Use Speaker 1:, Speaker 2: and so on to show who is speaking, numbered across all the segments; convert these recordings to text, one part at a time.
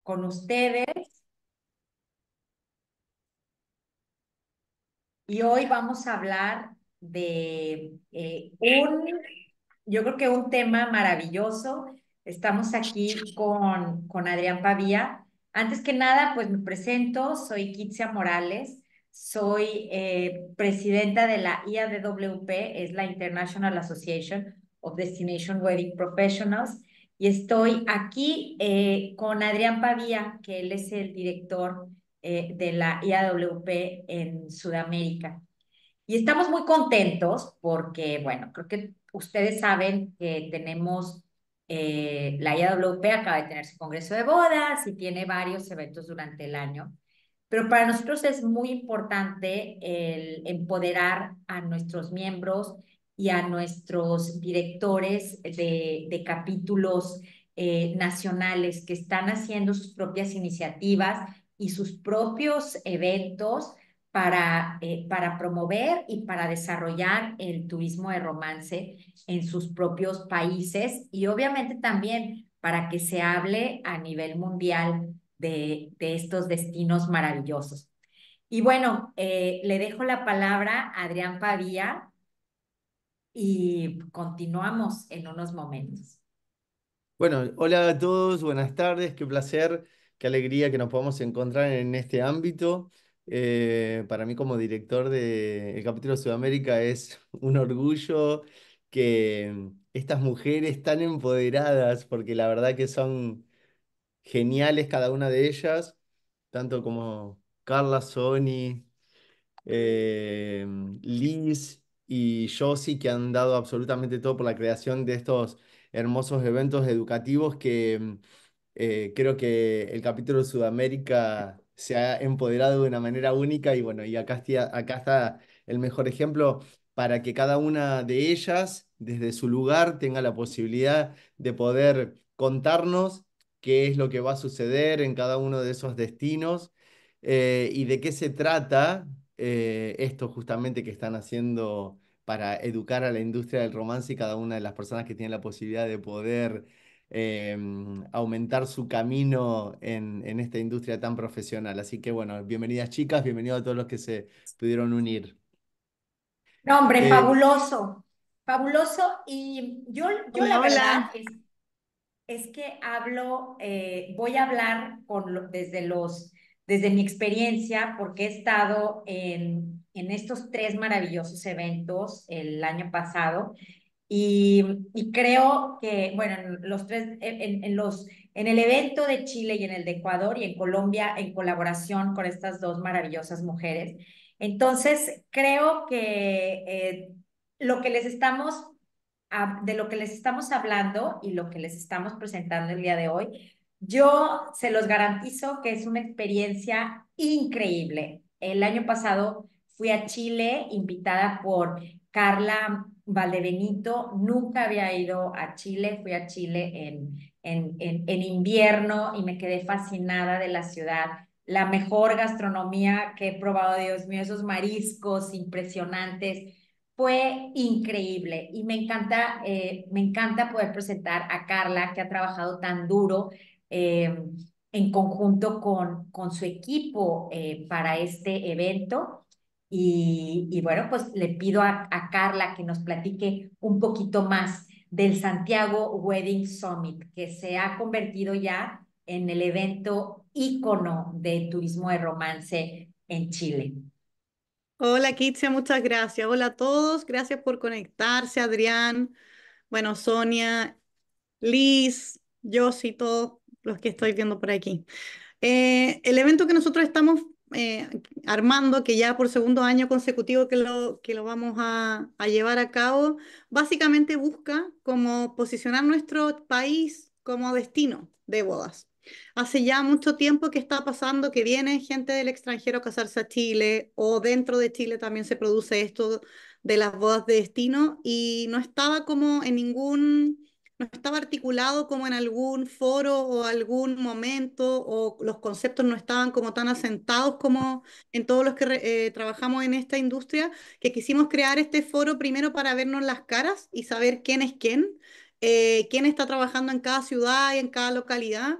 Speaker 1: con ustedes y hoy vamos a hablar de yo creo que un tema maravilloso. Estamos aquí con Adrián Pavía. Antes que nada, pues me presento, soy Kitsia Morales, soy presidenta de la IADWP, es la International Association of Destination Wedding Professionals, y estoy aquí con Adrián Pavía, que él es el director de la IAWP en Sudamérica. Y estamos muy contentos porque, bueno, creo que ustedes saben que tenemos, la IAWP acaba de tener su congreso de bodas y tiene varios eventos durante el año. Pero para nosotros es muy importante el empoderar a nuestros miembros y a nuestros directores de capítulos nacionales que están haciendo sus propias iniciativas y sus propios eventos para promover y para desarrollar el turismo de romance en sus propios países y obviamente también para que se hable a nivel mundial de estos destinos maravillosos. Y bueno, le dejo la palabra a Adrián Pavía y continuamos en unos momentos.
Speaker 2: Bueno, hola a todos, buenas tardes, qué placer, qué alegría que nos podamos encontrar en este ámbito. Para mí como director del capítulo Sudamérica es un orgullo que estas mujeres tan empoderadas, porque la verdad que son geniales cada una de ellas, tanto como Carla, Sony, eh, Liz y Josie, que han dado absolutamente todo por la creación de estos hermosos eventos educativos que creo que el capítulo de Sudamérica se ha empoderado de una manera única y bueno, y acá está el mejor ejemplo para que cada una de ellas, desde su lugar, tenga la posibilidad de poder contarnos qué es lo que va a suceder en cada uno de esos destinos y de qué se trata esto justamente que están haciendo para educar a la industria del romance y cada una de las personas que tienen la posibilidad de poder eh, aumentar su camino en esta industria tan profesional. Así que bueno, bienvenidas chicas, bienvenidos a todos los que se pudieron unir.
Speaker 1: No, hombre,
Speaker 2: Eh,
Speaker 1: fabuloso, fabuloso. Y yo la
Speaker 3: Hola,
Speaker 1: verdad
Speaker 3: hola.
Speaker 1: es que voy a hablar desde mi experiencia, porque he estado en estos tres maravillosos eventos el año pasado y creo que, bueno, en los tres, en el evento de Chile y en el de Ecuador y en Colombia, en colaboración con estas dos maravillosas mujeres. Entonces, creo que lo que les estamos, de lo que les estamos hablando y lo que les estamos presentando el día de hoy, yo se los garantizo que es una experiencia increíble. El año pasado fui a Chile invitada por Carla Valdebenito. Nunca había ido a Chile, fui a Chile en invierno y me quedé fascinada de la ciudad. La mejor gastronomía que he probado, Dios mío, esos mariscos impresionantes. Fue increíble y me encanta poder presentar a Carla, que ha trabajado tan duro eh, en conjunto con su equipo para este evento. Y bueno, pues le pido a Carla que nos platique un poquito más del Santiago Wedding Summit, que se ha convertido ya en el evento ícono de turismo de romance en Chile.
Speaker 3: Hola, Kitsia, muchas gracias. Hola a todos, gracias por conectarse, Adrián, bueno, Sonia, Liz, Josie, todos los que estoy viendo por aquí. El evento que nosotros estamos armando, que ya por segundo año consecutivo que lo vamos a llevar a cabo, básicamente busca como posicionar nuestro país como destino de bodas. Hace ya mucho tiempo que está pasando que viene gente del extranjero a casarse a Chile o dentro de Chile también se produce esto de las bodas de destino y no estaba como en ningún no estaba articulado como en algún foro o algún momento, o los conceptos no estaban como tan asentados como en todos los que trabajamos en esta industria, que quisimos crear este foro primero para vernos las caras y saber quién es quién está trabajando en cada ciudad y en cada localidad,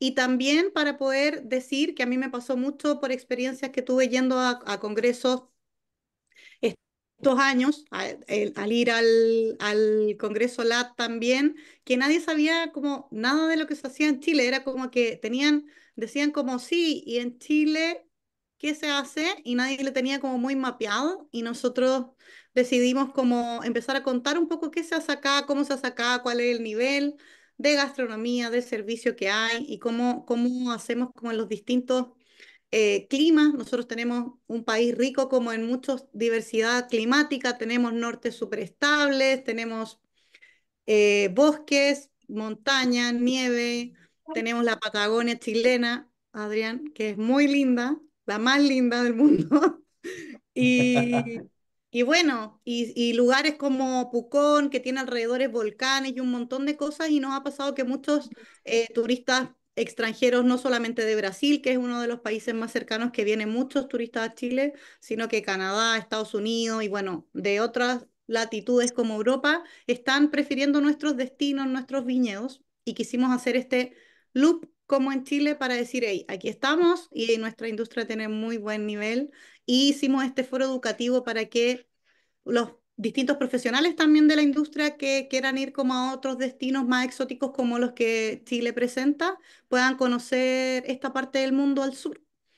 Speaker 3: y también para poder decir que a mí me pasó mucho por experiencias que tuve yendo a congresos estos años, al ir al Congreso LAT también, que nadie sabía como nada de lo que se hacía en Chile, era como que decían como sí, y en Chile, ¿qué se hace? Y nadie le tenía como muy mapeado, y nosotros decidimos como empezar a contar un poco qué se hace acá, cómo se hace acá, cuál es el nivel de gastronomía, de servicio que hay, y cómo hacemos como en los distintos clima. Nosotros tenemos un país rico como en mucha diversidad climática, tenemos nortes súper estables, tenemos bosques, montañas, nieve, tenemos la Patagonia chilena, Adrián, que es muy linda, la más linda del mundo. Y, y bueno, y lugares como Pucón, que tiene alrededores volcanes y un montón de cosas, y nos ha pasado que muchos turistas extranjeros, no solamente de Brasil, que es uno de los países más cercanos que vienen muchos turistas a Chile, sino que Canadá, Estados Unidos y bueno, de otras latitudes como Europa, están prefiriendo nuestros destinos, nuestros viñedos, y quisimos hacer este loop como en Chile para decir, hey, aquí estamos y nuestra industria tiene muy buen nivel y hicimos este foro educativo para que los distintos profesionales también de la industria que quieran ir como a otros destinos más exóticos como los que Chile presenta, puedan conocer esta parte del mundo al sur.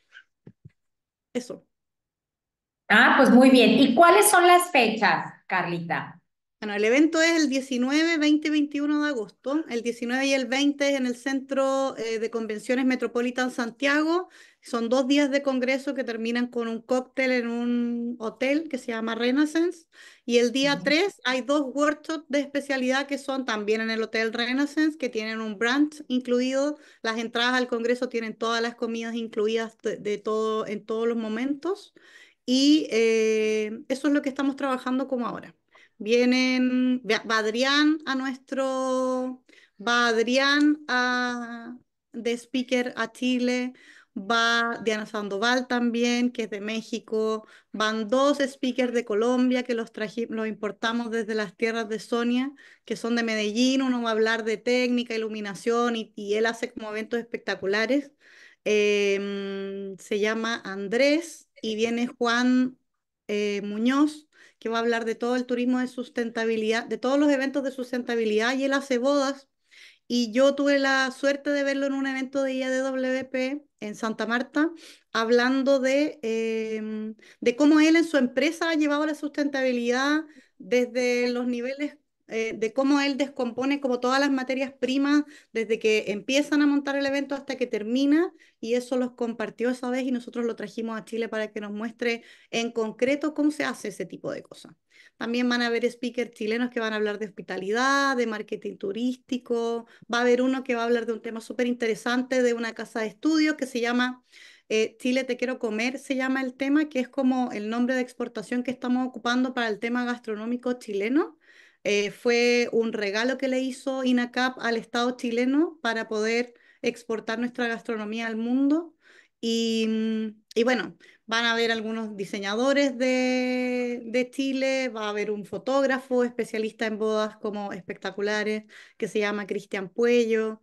Speaker 3: Eso.
Speaker 1: Ah, pues muy bien. ¿Y cuáles son las fechas, Carlita?
Speaker 3: Bueno, el evento es el 19, 20 y 21 de agosto. El 19 y el 20 es en el Centro de Convenciones Metropolitan Santiago. Son 2 días de congreso que terminan con un cóctel en un hotel que se llama Renaissance. Y el día 3 hay 2 workshops de especialidad que son también en el Hotel Renaissance, que tienen un brunch incluido. Las entradas al congreso tienen todas las comidas incluidas de todo, en todos los momentos. Y eso es lo que estamos trabajando como ahora. Va Adrián a va Adrián de speaker a Chile, va Diana Sandoval también, que es de México, van 2 speakers de Colombia que los importamos desde las tierras de Sonia, que son de Medellín. Uno va a hablar de técnica, iluminación y él hace como eventos espectaculares. Se llama Andrés y viene Juan Muñoz, que va a hablar de todo el turismo de sustentabilidad, de todos los eventos de sustentabilidad, y él hace bodas. Y yo tuve la suerte de verlo en un evento de IADWP en Santa Marta, hablando de cómo él en su empresa ha llevado la sustentabilidad desde los niveles, de cómo él descompone como todas las materias primas, desde que empiezan a montar el evento hasta que termina, y eso los compartió esa vez y nosotros lo trajimos a Chile para que nos muestre en concreto cómo se hace ese tipo de cosas. También van a haber speakers chilenos que van a hablar de hospitalidad, de marketing turístico. Va a haber uno que va a hablar de un tema súper interesante de una casa de estudios que se llama Chile Te Quiero Comer, se llama el tema, que es como el nombre de exportación que estamos ocupando para el tema gastronómico chileno. Fue un regalo que le hizo INACAP al Estado chileno para poder exportar nuestra gastronomía al mundo. Y bueno, van a haber algunos diseñadores de Chile, va a haber un fotógrafo especialista en bodas como espectaculares que se llama Cristian Puello.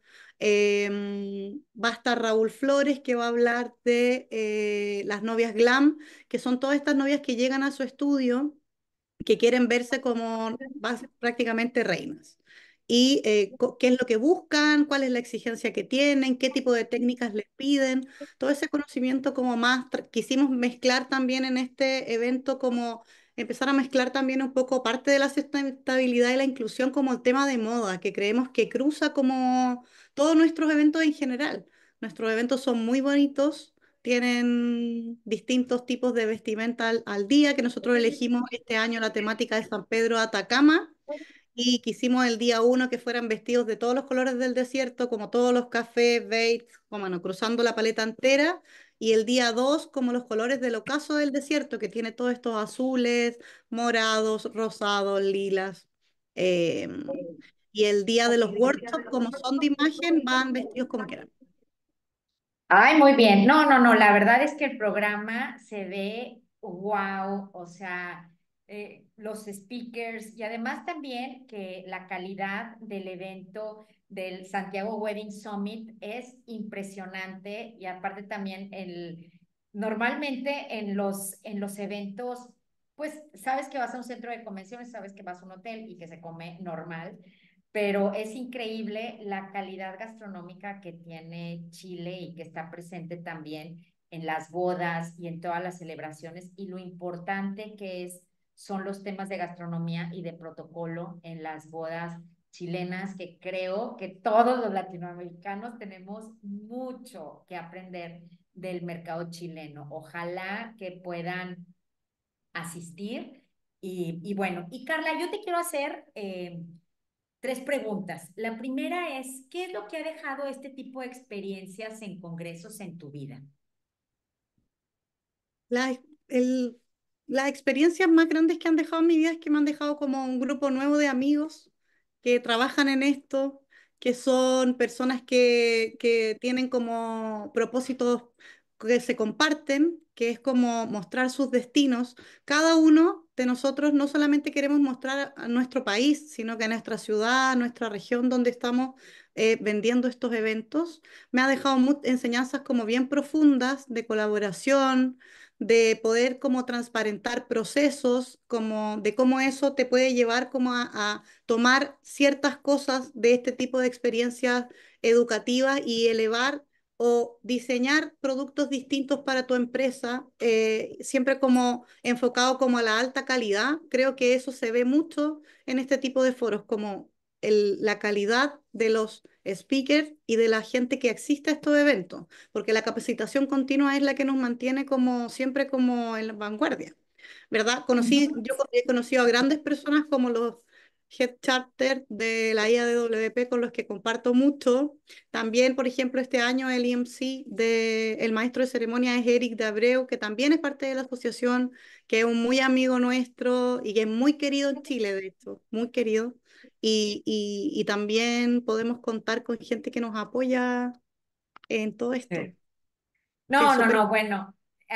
Speaker 3: Va a estar Raúl Flores, que va a hablar de las novias glam, que son todas estas novias que llegan a su estudio, que quieren verse como prácticamente reinas. Y qué es lo que buscan, cuál es la exigencia que tienen, qué tipo de técnicas les piden, todo ese conocimiento como más quisimos mezclar también en este evento, como empezar a mezclar también un poco parte de la sustentabilidad y la inclusión como el tema de moda, que creemos que cruza como todos nuestros eventos en general. Nuestros eventos son muy bonitos, tienen distintos tipos de vestimenta al día, que nosotros elegimos este año la temática de San Pedro de Atacama, y quisimos el día 1 que fueran vestidos de todos los colores del desierto, como todos los cafés, beige, como, bueno, cruzando la paleta entera, y el día 2 como los colores del ocaso del desierto, que tiene todos estos azules, morados, rosados, lilas. eh, y el día de los workshops, como son de imagen, van vestidos como quieran.
Speaker 1: Ay, muy bien. No, no, no, la verdad es que el programa se ve wow, o sea, los speakers y además también que la calidad del evento del Santiago Wedding Summit es impresionante y aparte también normalmente en los eventos, pues sabes que vas a un centro de convenciones, sabes que vas a un hotel y que se come normal, pero es increíble la calidad gastronómica que tiene Chile y que está presente también en las bodas y en todas las celebraciones y lo importante que son los temas de gastronomía y de protocolo en las bodas chilenas, que creo que todos los latinoamericanos tenemos mucho que aprender del mercado chileno. Ojalá que puedan asistir. Y bueno, y Carla, yo te quiero hacer tres preguntas. La primera es, ¿qué es lo que ha dejado este tipo de experiencias en congresos en tu vida?
Speaker 3: La, el- las experiencias más grandes que han dejado en mi vida es que me han dejado como un grupo nuevo de amigos que trabajan en esto, que son personas que tienen como propósitos que se comparten, que es como mostrar sus destinos. Cada uno de nosotros no solamente queremos mostrar a nuestro país, sino que a nuestra ciudad, a nuestra región donde estamos vendiendo estos eventos. Me ha dejado enseñanzas como bien profundas de colaboración, de poder como transparentar procesos, como de cómo eso te puede llevar como a tomar ciertas cosas de este tipo de experiencias educativas y elevar o diseñar productos distintos para tu empresa, siempre como enfocado como a la alta calidad. Creo que eso se ve mucho en este tipo de foros, como la calidad de los speakers y de la gente que asiste a estos eventos, porque la capacitación continua es la que nos mantiene como siempre como en la vanguardia, ¿verdad? Yo he conocido a grandes personas como los Head Charter de la IADWP con los que comparto mucho. También, por ejemplo, este año el EMC el maestro de ceremonia es Eric de Abreu, que también es parte de la asociación, que es un muy amigo nuestro y que es muy querido en Chile, de hecho, muy querido. Y también podemos contar con gente que nos apoya en todo esto,
Speaker 1: Sí.
Speaker 3: que es
Speaker 1: No, no,
Speaker 3: súper.
Speaker 1: no, bueno,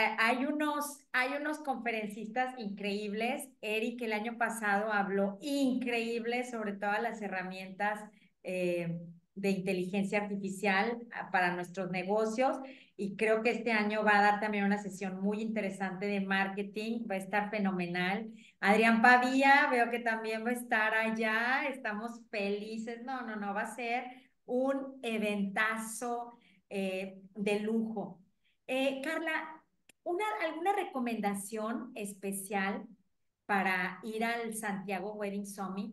Speaker 1: hay unos conferencistas increíbles. Eric el año pasado habló increíble sobre todas las herramientas eh, de inteligencia artificial para nuestros negocios y creo que este año va a dar también una sesión muy interesante de marketing, va a estar fenomenal. Adrián Pavía, veo que también va a estar allá, estamos felices. No, no, no, va a ser un eventazo de lujo. Carla, ¿alguna recomendación especial para ir al Santiago Wedding Summit?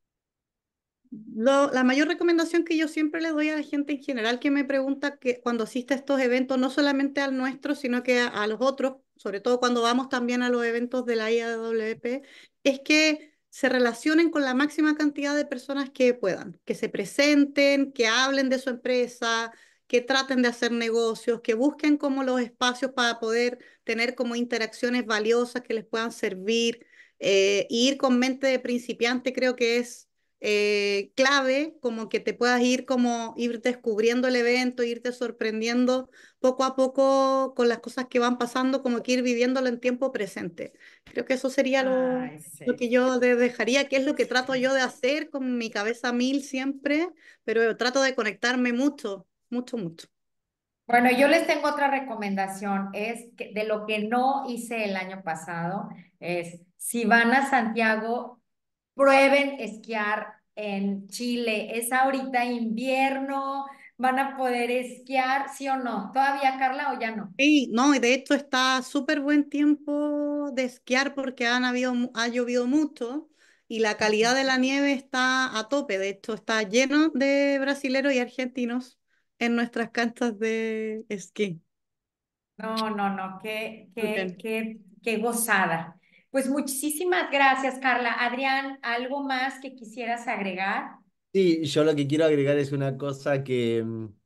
Speaker 3: La mayor recomendación que yo siempre le doy a la gente en general que me pregunta que cuando asiste a estos eventos, no solamente al nuestro, sino que a los otros, sobre todo cuando vamos también a los eventos de la IAWP, es que se relacionen con la máxima cantidad de personas que puedan, que se presenten, que hablen de su empresa, que traten de hacer negocios, que busquen como los espacios para poder tener como interacciones valiosas que les puedan servir. Y ir con mente de principiante creo que es clave, como que te puedas ir como ir descubriendo el evento, irte sorprendiendo poco a poco con las cosas que van pasando, como que ir viviéndolo en tiempo presente. Creo que eso sería
Speaker 1: Ay,
Speaker 3: lo
Speaker 1: sí.
Speaker 3: que yo dejaría, que es lo que trato yo de hacer con mi cabeza a mil siempre, pero trato de conectarme mucho, mucho, mucho.
Speaker 1: Bueno, yo les tengo otra recomendación, es que de lo que no hice el año pasado, es si van a Santiago, prueben esquiar en Chile. Es ahorita invierno, van a poder esquiar, ¿sí o no? ¿Todavía, Carla, o ya no?
Speaker 3: Sí, no, y de hecho está súper buen tiempo de esquiar porque ha llovido mucho y la calidad de la nieve está a tope. De hecho, está lleno de brasileros y argentinos en nuestras canchas de esquí.
Speaker 1: No, no, no,
Speaker 3: Súper.
Speaker 1: qué gozada. Pues muchísimas gracias, Carla. Adrián, ¿algo más que quisieras agregar?
Speaker 2: Sí, yo lo que quiero agregar es una cosa que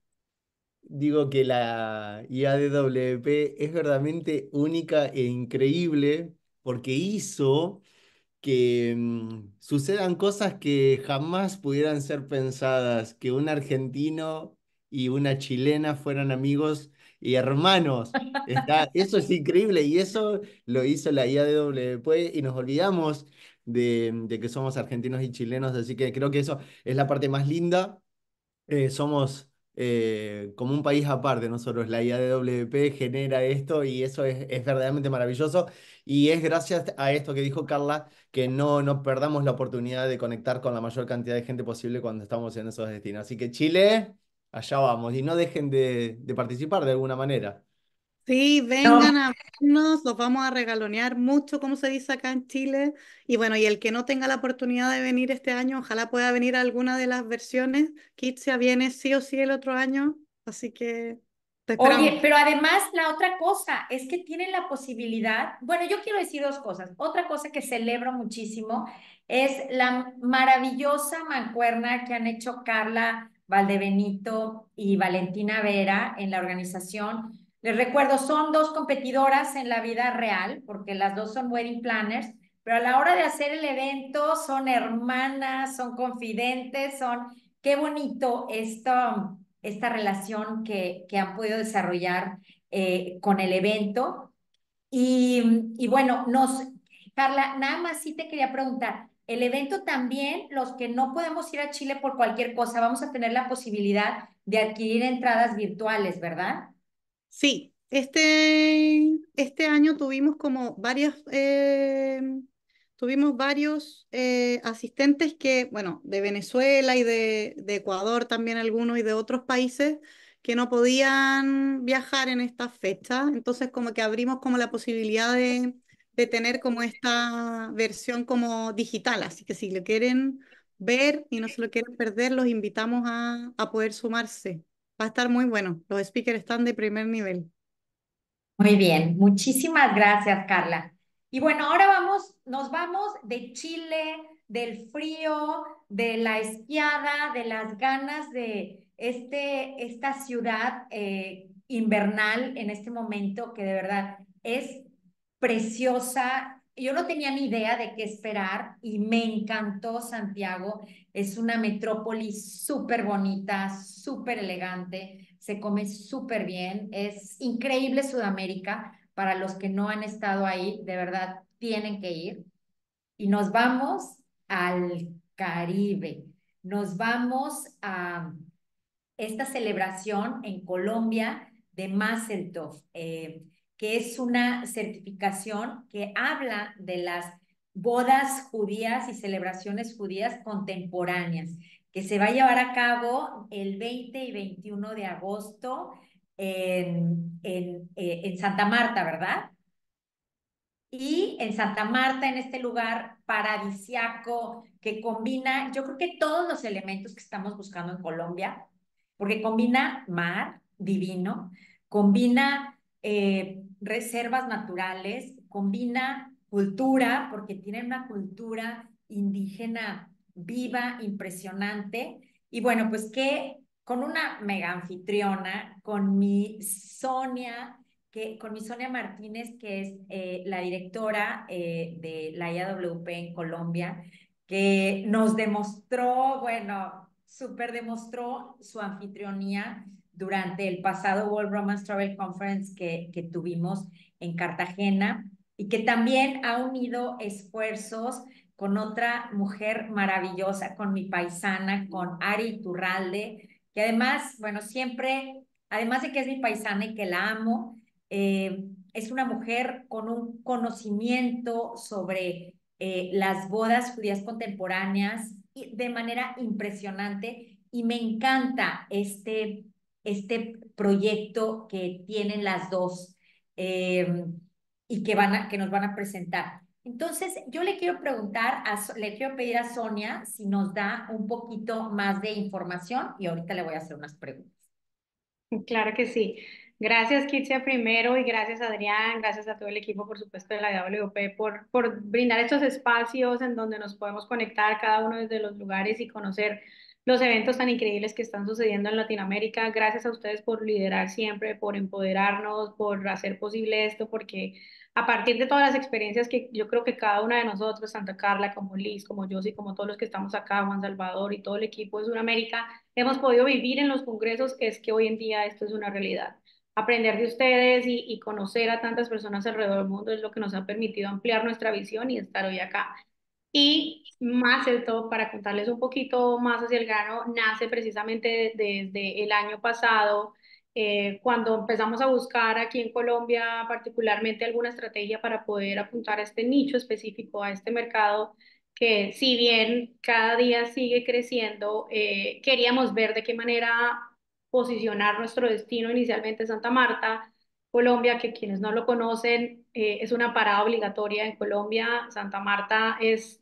Speaker 2: digo que la IADWP es verdaderamente única e increíble porque hizo que sucedan cosas que jamás pudieran ser pensadas, que un argentino y una chilena fueran amigos y hermanos. Eso es increíble y eso lo hizo la IADWP y nos olvidamos de que somos argentinos y chilenos, así que creo que eso es la parte más linda Somos como un país aparte, nosotros, la IADWP genera esto y eso es verdaderamente maravilloso y es gracias a esto que dijo Carla que no perdamos la oportunidad de conectar con la mayor cantidad de gente posible cuando estamos en esos destinos. Así que Chile, allá vamos y no dejen de participar de alguna manera.
Speaker 3: Sí,
Speaker 1: No,
Speaker 3: vengan a vernos, los vamos a regalonear mucho, como se dice acá en Chile. Y bueno, y el que no tenga la oportunidad de venir este año, ojalá pueda venir a alguna de las versiones. Kitsia viene sí o sí el otro año, así que te
Speaker 1: oye,
Speaker 3: esperamos.
Speaker 1: pero además la otra cosa es que tienen la posibilidad, bueno, yo quiero decir dos cosas. Otra cosa que celebro muchísimo es la maravillosa mancuerna que han hecho Carla Valdebenito y Valentina Vera en la organización. Les recuerdo, son dos competidoras en la vida real, porque las dos son wedding planners, pero a la hora de hacer el evento son hermanas, son confidentes, son, qué bonito esto esta relación que han podido desarrollar con el evento. Y bueno, Carla, nada más sí te quería preguntar, el evento también, los que no podemos ir a Chile por cualquier cosa, vamos a tener la posibilidad de adquirir entradas virtuales, ¿verdad?
Speaker 3: Sí, este año tuvimos varios asistentes que, bueno, de Venezuela y de Ecuador también algunos y de otros países que no podían viajar en esta fecha. Entonces como que abrimos como la posibilidad de tener como esta versión como digital. Así que si lo quieren ver y no se lo quieren perder, los invitamos a poder sumarse. Va a estar muy bueno. Los speakers están de primer nivel.
Speaker 1: Muy bien, muchísimas gracias, Carla. Y bueno, ahora nos vamos de Chile, del frío, de la esquiada, de las ganas de esta ciudad invernal en este momento que de verdad es preciosa. Yo no tenía ni idea de qué esperar y me encantó Santiago. Es una metrópoli súper bonita, súper elegante, se come súper bien, es increíble Sudamérica. Para los que no han estado ahí, de verdad tienen que ir. Y nos vamos al Caribe, nos vamos a esta celebración en Colombia de Mazeltov, que es una certificación que habla de las bodas judías y celebraciones judías contemporáneas, que se va a llevar a cabo el 20 y 21 de agosto en Santa Marta, ¿verdad? Y en Santa Marta, en este lugar paradisiaco que combina, yo creo que todos los elementos que estamos buscando en Colombia, porque combina mar divino, combina reservas naturales, combina cultura, porque tienen una cultura indígena viva, impresionante. Y bueno, pues que con una mega anfitriona, con mi Sonia Martínez, que es la directora de la IAWP en Colombia, que nos demostró, bueno, súper demostró su anfitrionía durante el pasado World Romance Travel Conference que tuvimos en Cartagena y que también ha unido esfuerzos con otra mujer maravillosa, con mi paisana, con Ari Iturralde, que además, bueno, siempre, además de que es mi paisana y que la amo, es una mujer con un conocimiento sobre las bodas judías contemporáneas de manera impresionante y me encanta este proyecto que tienen las dos y que nos van a presentar. Entonces, yo le quiero preguntar, le quiero pedir a Sonia si nos da un poquito más de información y ahorita le voy a hacer unas preguntas.
Speaker 4: Claro que sí. Gracias, Kitsia, primero, y gracias, Adrián, gracias a todo el equipo, por supuesto, de la WP por brindar estos espacios en donde nos podemos conectar cada uno desde los lugares y conocer los eventos tan increíbles que están sucediendo en Latinoamérica. Gracias a ustedes por liderar siempre, por empoderarnos, por hacer posible esto, porque a partir de todas las experiencias que yo creo que cada una de nosotros, Santa Carla, como Liz, como Josie, como todos los que estamos acá, Juan Salvador y todo el equipo de Sudamérica, hemos podido vivir en los congresos, es que hoy en día esto es una realidad. Aprender de ustedes y conocer a tantas personas alrededor del mundo es lo que nos ha permitido ampliar nuestra visión y estar hoy acá. Y Mazeltov, para contarles un poquito más hacia el grano, nace precisamente desde el año pasado, cuando empezamos a buscar aquí en Colombia particularmente alguna estrategia para poder apuntar a este nicho específico, a este mercado que si bien cada día sigue creciendo, queríamos ver de qué manera posicionar nuestro destino inicialmente Santa Marta, Colombia, que quienes no lo conocen, es una parada obligatoria en Colombia. Santa Marta es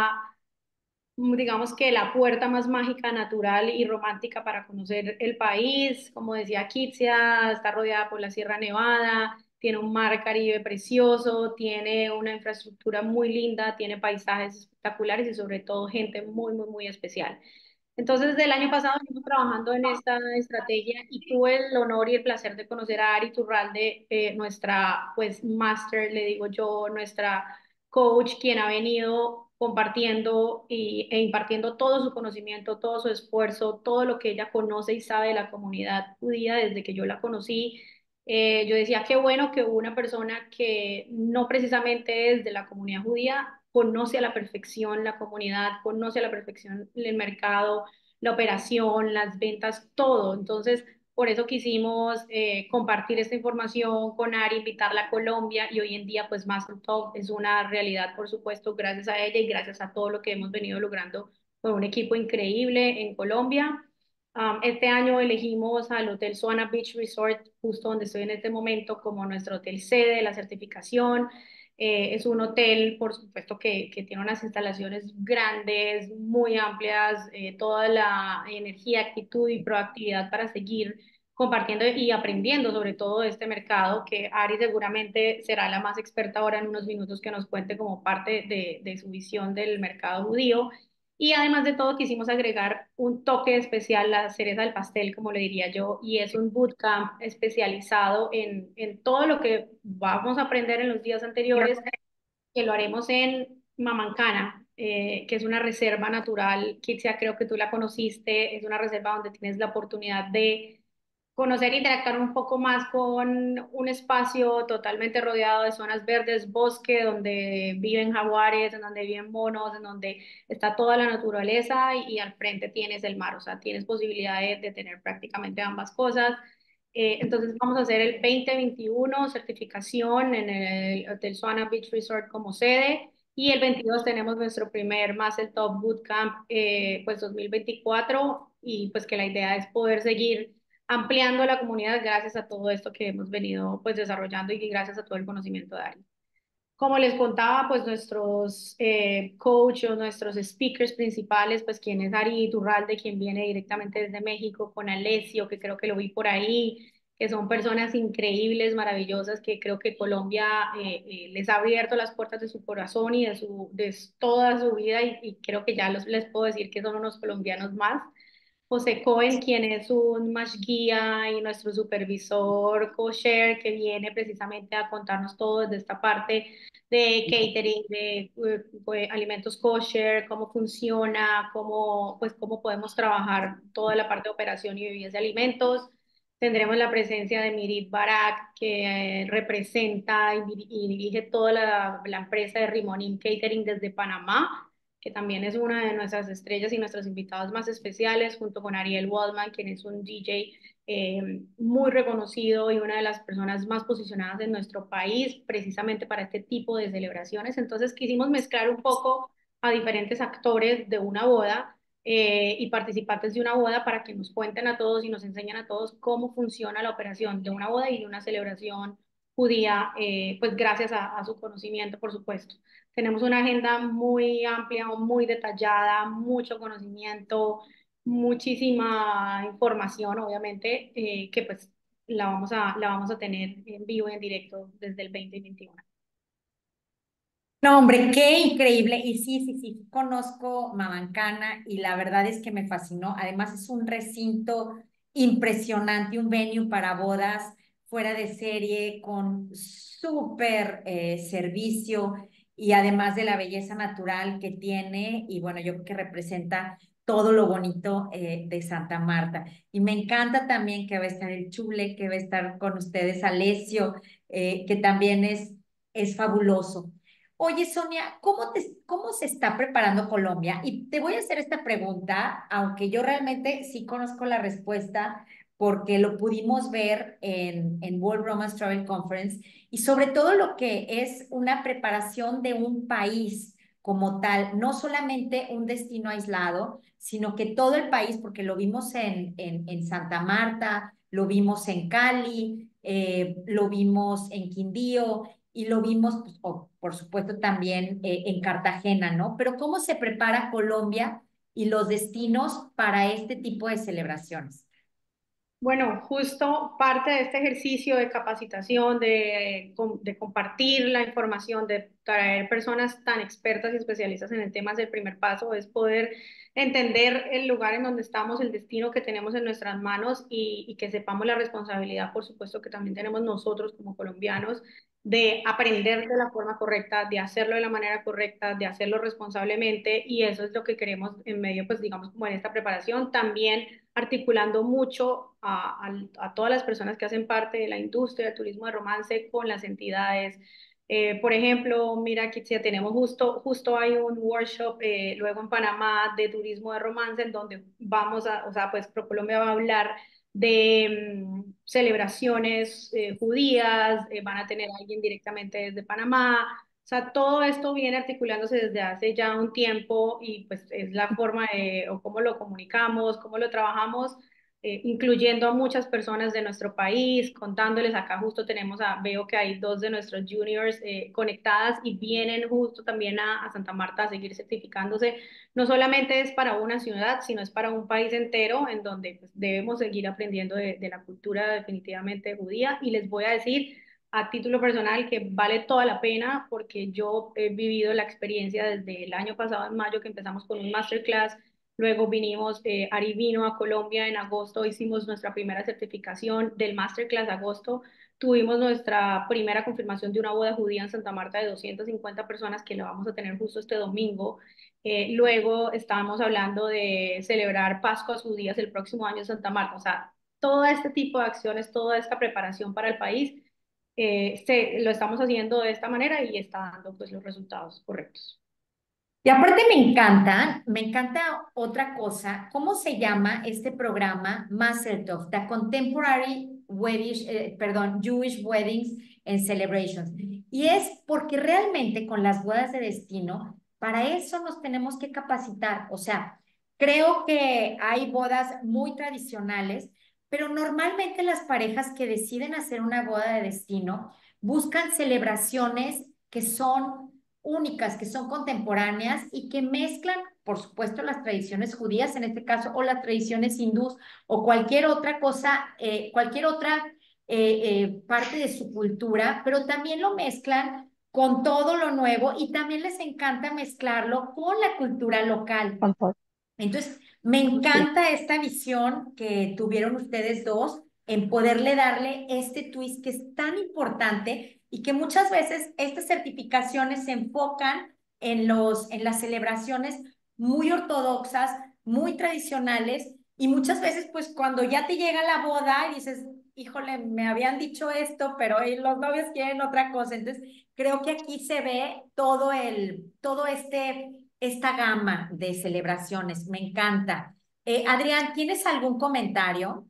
Speaker 4: digamos que la puerta más mágica, natural y romántica para conocer el país. Como decía Kitsia, está rodeada por la Sierra Nevada, tiene un mar Caribe precioso, tiene una infraestructura muy linda, tiene paisajes espectaculares y sobre todo gente muy, muy, muy especial. Entonces, desde el año pasado venimos trabajando en esta estrategia y tuve el honor y el placer de conocer a Ari Turralde, nuestra, pues, máster, le digo yo, nuestra coach, quien ha venido compartiendo e impartiendo todo su conocimiento, todo su esfuerzo, todo lo que ella conoce y sabe de la comunidad judía desde que yo la conocí. Yo decía, qué bueno que una persona que no precisamente es de la comunidad judía conoce a la perfección la comunidad, conoce a la perfección el mercado, la operación, las ventas, todo. Entonces, por eso quisimos compartir esta información con Ari, invitarla a Colombia y hoy en día pues Mastertalk es una realidad, por supuesto, gracias a ella y gracias a todo lo que hemos venido logrando con un equipo increíble en Colombia. Este año elegimos al Hotel Suana Beach Resort, justo donde estoy en este momento, como nuestro hotel sede de la certificación. Es un hotel, por supuesto, que tiene unas instalaciones grandes, muy amplias, toda la energía, actitud y proactividad para seguir compartiendo y aprendiendo sobre todo de este mercado, que Ari seguramente será la más experta ahora en unos minutos que nos cuente como parte de su visión del mercado judío. Y además de todo, quisimos agregar un toque especial, la cereza del pastel, como le diría yo, y es un bootcamp especializado en todo lo que vamos a aprender en los días anteriores, que lo haremos en Mamancana, que es una reserva natural. Kitsia, creo que tú la conociste, es una reserva donde tienes la oportunidad de conocer e interactuar un poco más con un espacio totalmente rodeado de zonas verdes, bosque, donde viven jaguares, en donde viven monos, en donde está toda la naturaleza y al frente tienes el mar, o sea, tienes posibilidad de tener prácticamente ambas cosas. Entonces vamos a hacer el 2021 certificación en el Hotel Suana Beach Resort como sede y el 22 tenemos nuestro primer Master Top Bootcamp pues 2024 y pues que la idea es poder seguir ampliando la comunidad gracias a todo esto que hemos venido pues desarrollando y gracias a todo el conocimiento de Ari. Como les contaba, pues nuestros coaches, nuestros speakers principales, pues quien es Ari Turralde, quien viene directamente desde México, con Alessio, que creo que lo vi por ahí, que son personas increíbles, maravillosas, que creo que Colombia les ha abierto las puertas de su corazón y de toda su vida y creo que ya les puedo decir que son unos colombianos más. José Cohen, quien es un Mash Guía y nuestro supervisor kosher, que viene precisamente a contarnos todo desde esta parte de catering, de alimentos kosher, cómo funciona, cómo podemos trabajar toda la parte de operación y bebidas de alimentos. Tendremos la presencia de Mirit Barak, que representa y dirige toda la empresa de Rimonim Catering desde Panamá, que también es una de nuestras estrellas y nuestros invitados más especiales, junto con Ariel Waldman, quien es un DJ muy reconocido y una de las personas más posicionadas en nuestro país, precisamente para este tipo de celebraciones. Entonces quisimos mezclar un poco a diferentes actores de una boda y participantes de una boda para que nos cuenten a todos y nos enseñen a todos cómo funciona la operación de una boda y de una celebración judía, pues gracias a su conocimiento, por supuesto. Tenemos una agenda muy amplia, muy detallada, mucho conocimiento, muchísima información, obviamente, que pues la vamos a tener en vivo y en directo desde el 2021.
Speaker 1: No, hombre, qué increíble. Y sí, sí, sí, conozco Mamancana y la verdad es que me fascinó. Además, es un recinto impresionante, un venue para bodas fuera de serie, con súper servicio y además de la belleza natural que tiene. Y bueno, yo creo que representa todo lo bonito de Santa Marta. Y me encanta también que va a estar el Chule, que va a estar con ustedes Alessio, que también es fabuloso. Oye, Sonia, ¿cómo se está preparando Colombia? Y te voy a hacer esta pregunta, aunque yo realmente sí conozco la respuesta, porque lo pudimos ver en World Romance Travel Conference, y sobre todo lo que es una preparación de un país como tal, no solamente un destino aislado, sino que todo el país, porque lo vimos en Santa Marta, lo vimos en Cali, lo vimos en Quindío y lo vimos, pues, por supuesto, también en Cartagena, ¿no? Pero ¿cómo se prepara Colombia y los destinos para este tipo de celebraciones?
Speaker 4: Bueno, justo parte de este ejercicio de capacitación, de compartir la información, de traer personas tan expertas y especialistas en el tema, es el primer paso, es poder entender el lugar en donde estamos, el destino que tenemos en nuestras manos y que sepamos la responsabilidad, por supuesto, que también tenemos nosotros como colombianos de aprender de la forma correcta, de hacerlo de la manera correcta, de hacerlo responsablemente y eso es lo que queremos en medio, pues digamos, como en esta preparación. También articulando mucho a todas las personas que hacen parte de la industria del turismo de romance con las entidades. Por ejemplo, mira, aquí ya tenemos justo hay un workshop luego en Panamá de turismo de romance en donde vamos a, o sea, pues ProColombia va a hablar de celebraciones judías, van a tener a alguien directamente desde Panamá, o sea, todo esto viene articulándose desde hace ya un tiempo y pues es la forma de, o cómo lo comunicamos, cómo lo trabajamos, incluyendo a muchas personas de nuestro país, contándoles, acá justo tenemos veo que hay dos de nuestros juniors conectadas y vienen justo también a Santa Marta a seguir certificándose. No solamente es para una ciudad, sino es para un país entero en donde pues, debemos seguir aprendiendo de la cultura definitivamente judía y les voy a decir a título personal que vale toda la pena porque yo he vivido la experiencia desde el año pasado, en mayo, que empezamos con un masterclass, luego vinimos, Ari vino a Colombia en agosto, hicimos nuestra primera certificación del masterclass agosto, tuvimos nuestra primera confirmación de una boda judía en Santa Marta de 250 personas que la vamos a tener justo este domingo. Luego estábamos hablando de celebrar Pascuas judías el próximo año en Santa Marta, o sea, todo este tipo de acciones, toda esta preparación para el país lo estamos haciendo de esta manera y está dando pues los resultados correctos.
Speaker 1: Y aparte me encanta otra cosa, ¿cómo se llama este programa Mastertov, The Contemporary Jewish Weddings and Celebrations? Y es porque realmente con las bodas de destino, para eso nos tenemos que capacitar. O sea, creo que hay bodas muy tradicionales, pero normalmente las parejas que deciden hacer una boda de destino buscan celebraciones que son únicas, que son contemporáneas y que mezclan, por supuesto, las tradiciones judías en este caso, o las tradiciones hindús, o cualquier otra cosa, cualquier otra parte de su cultura, pero también lo mezclan con todo lo nuevo y también les encanta mezclarlo con la cultura local. Entonces, me
Speaker 3: Sí.
Speaker 1: encanta esta visión que tuvieron ustedes dos en poderle darle este twist que es tan importante y que muchas veces estas certificaciones se enfocan en las celebraciones muy ortodoxas, muy tradicionales y muchas veces pues cuando ya te llega la boda y dices, híjole, me habían dicho esto, pero los novios quieren otra cosa. Entonces, creo que aquí se ve todo esta gama de celebraciones. Me encanta. Adrián, ¿tienes algún comentario?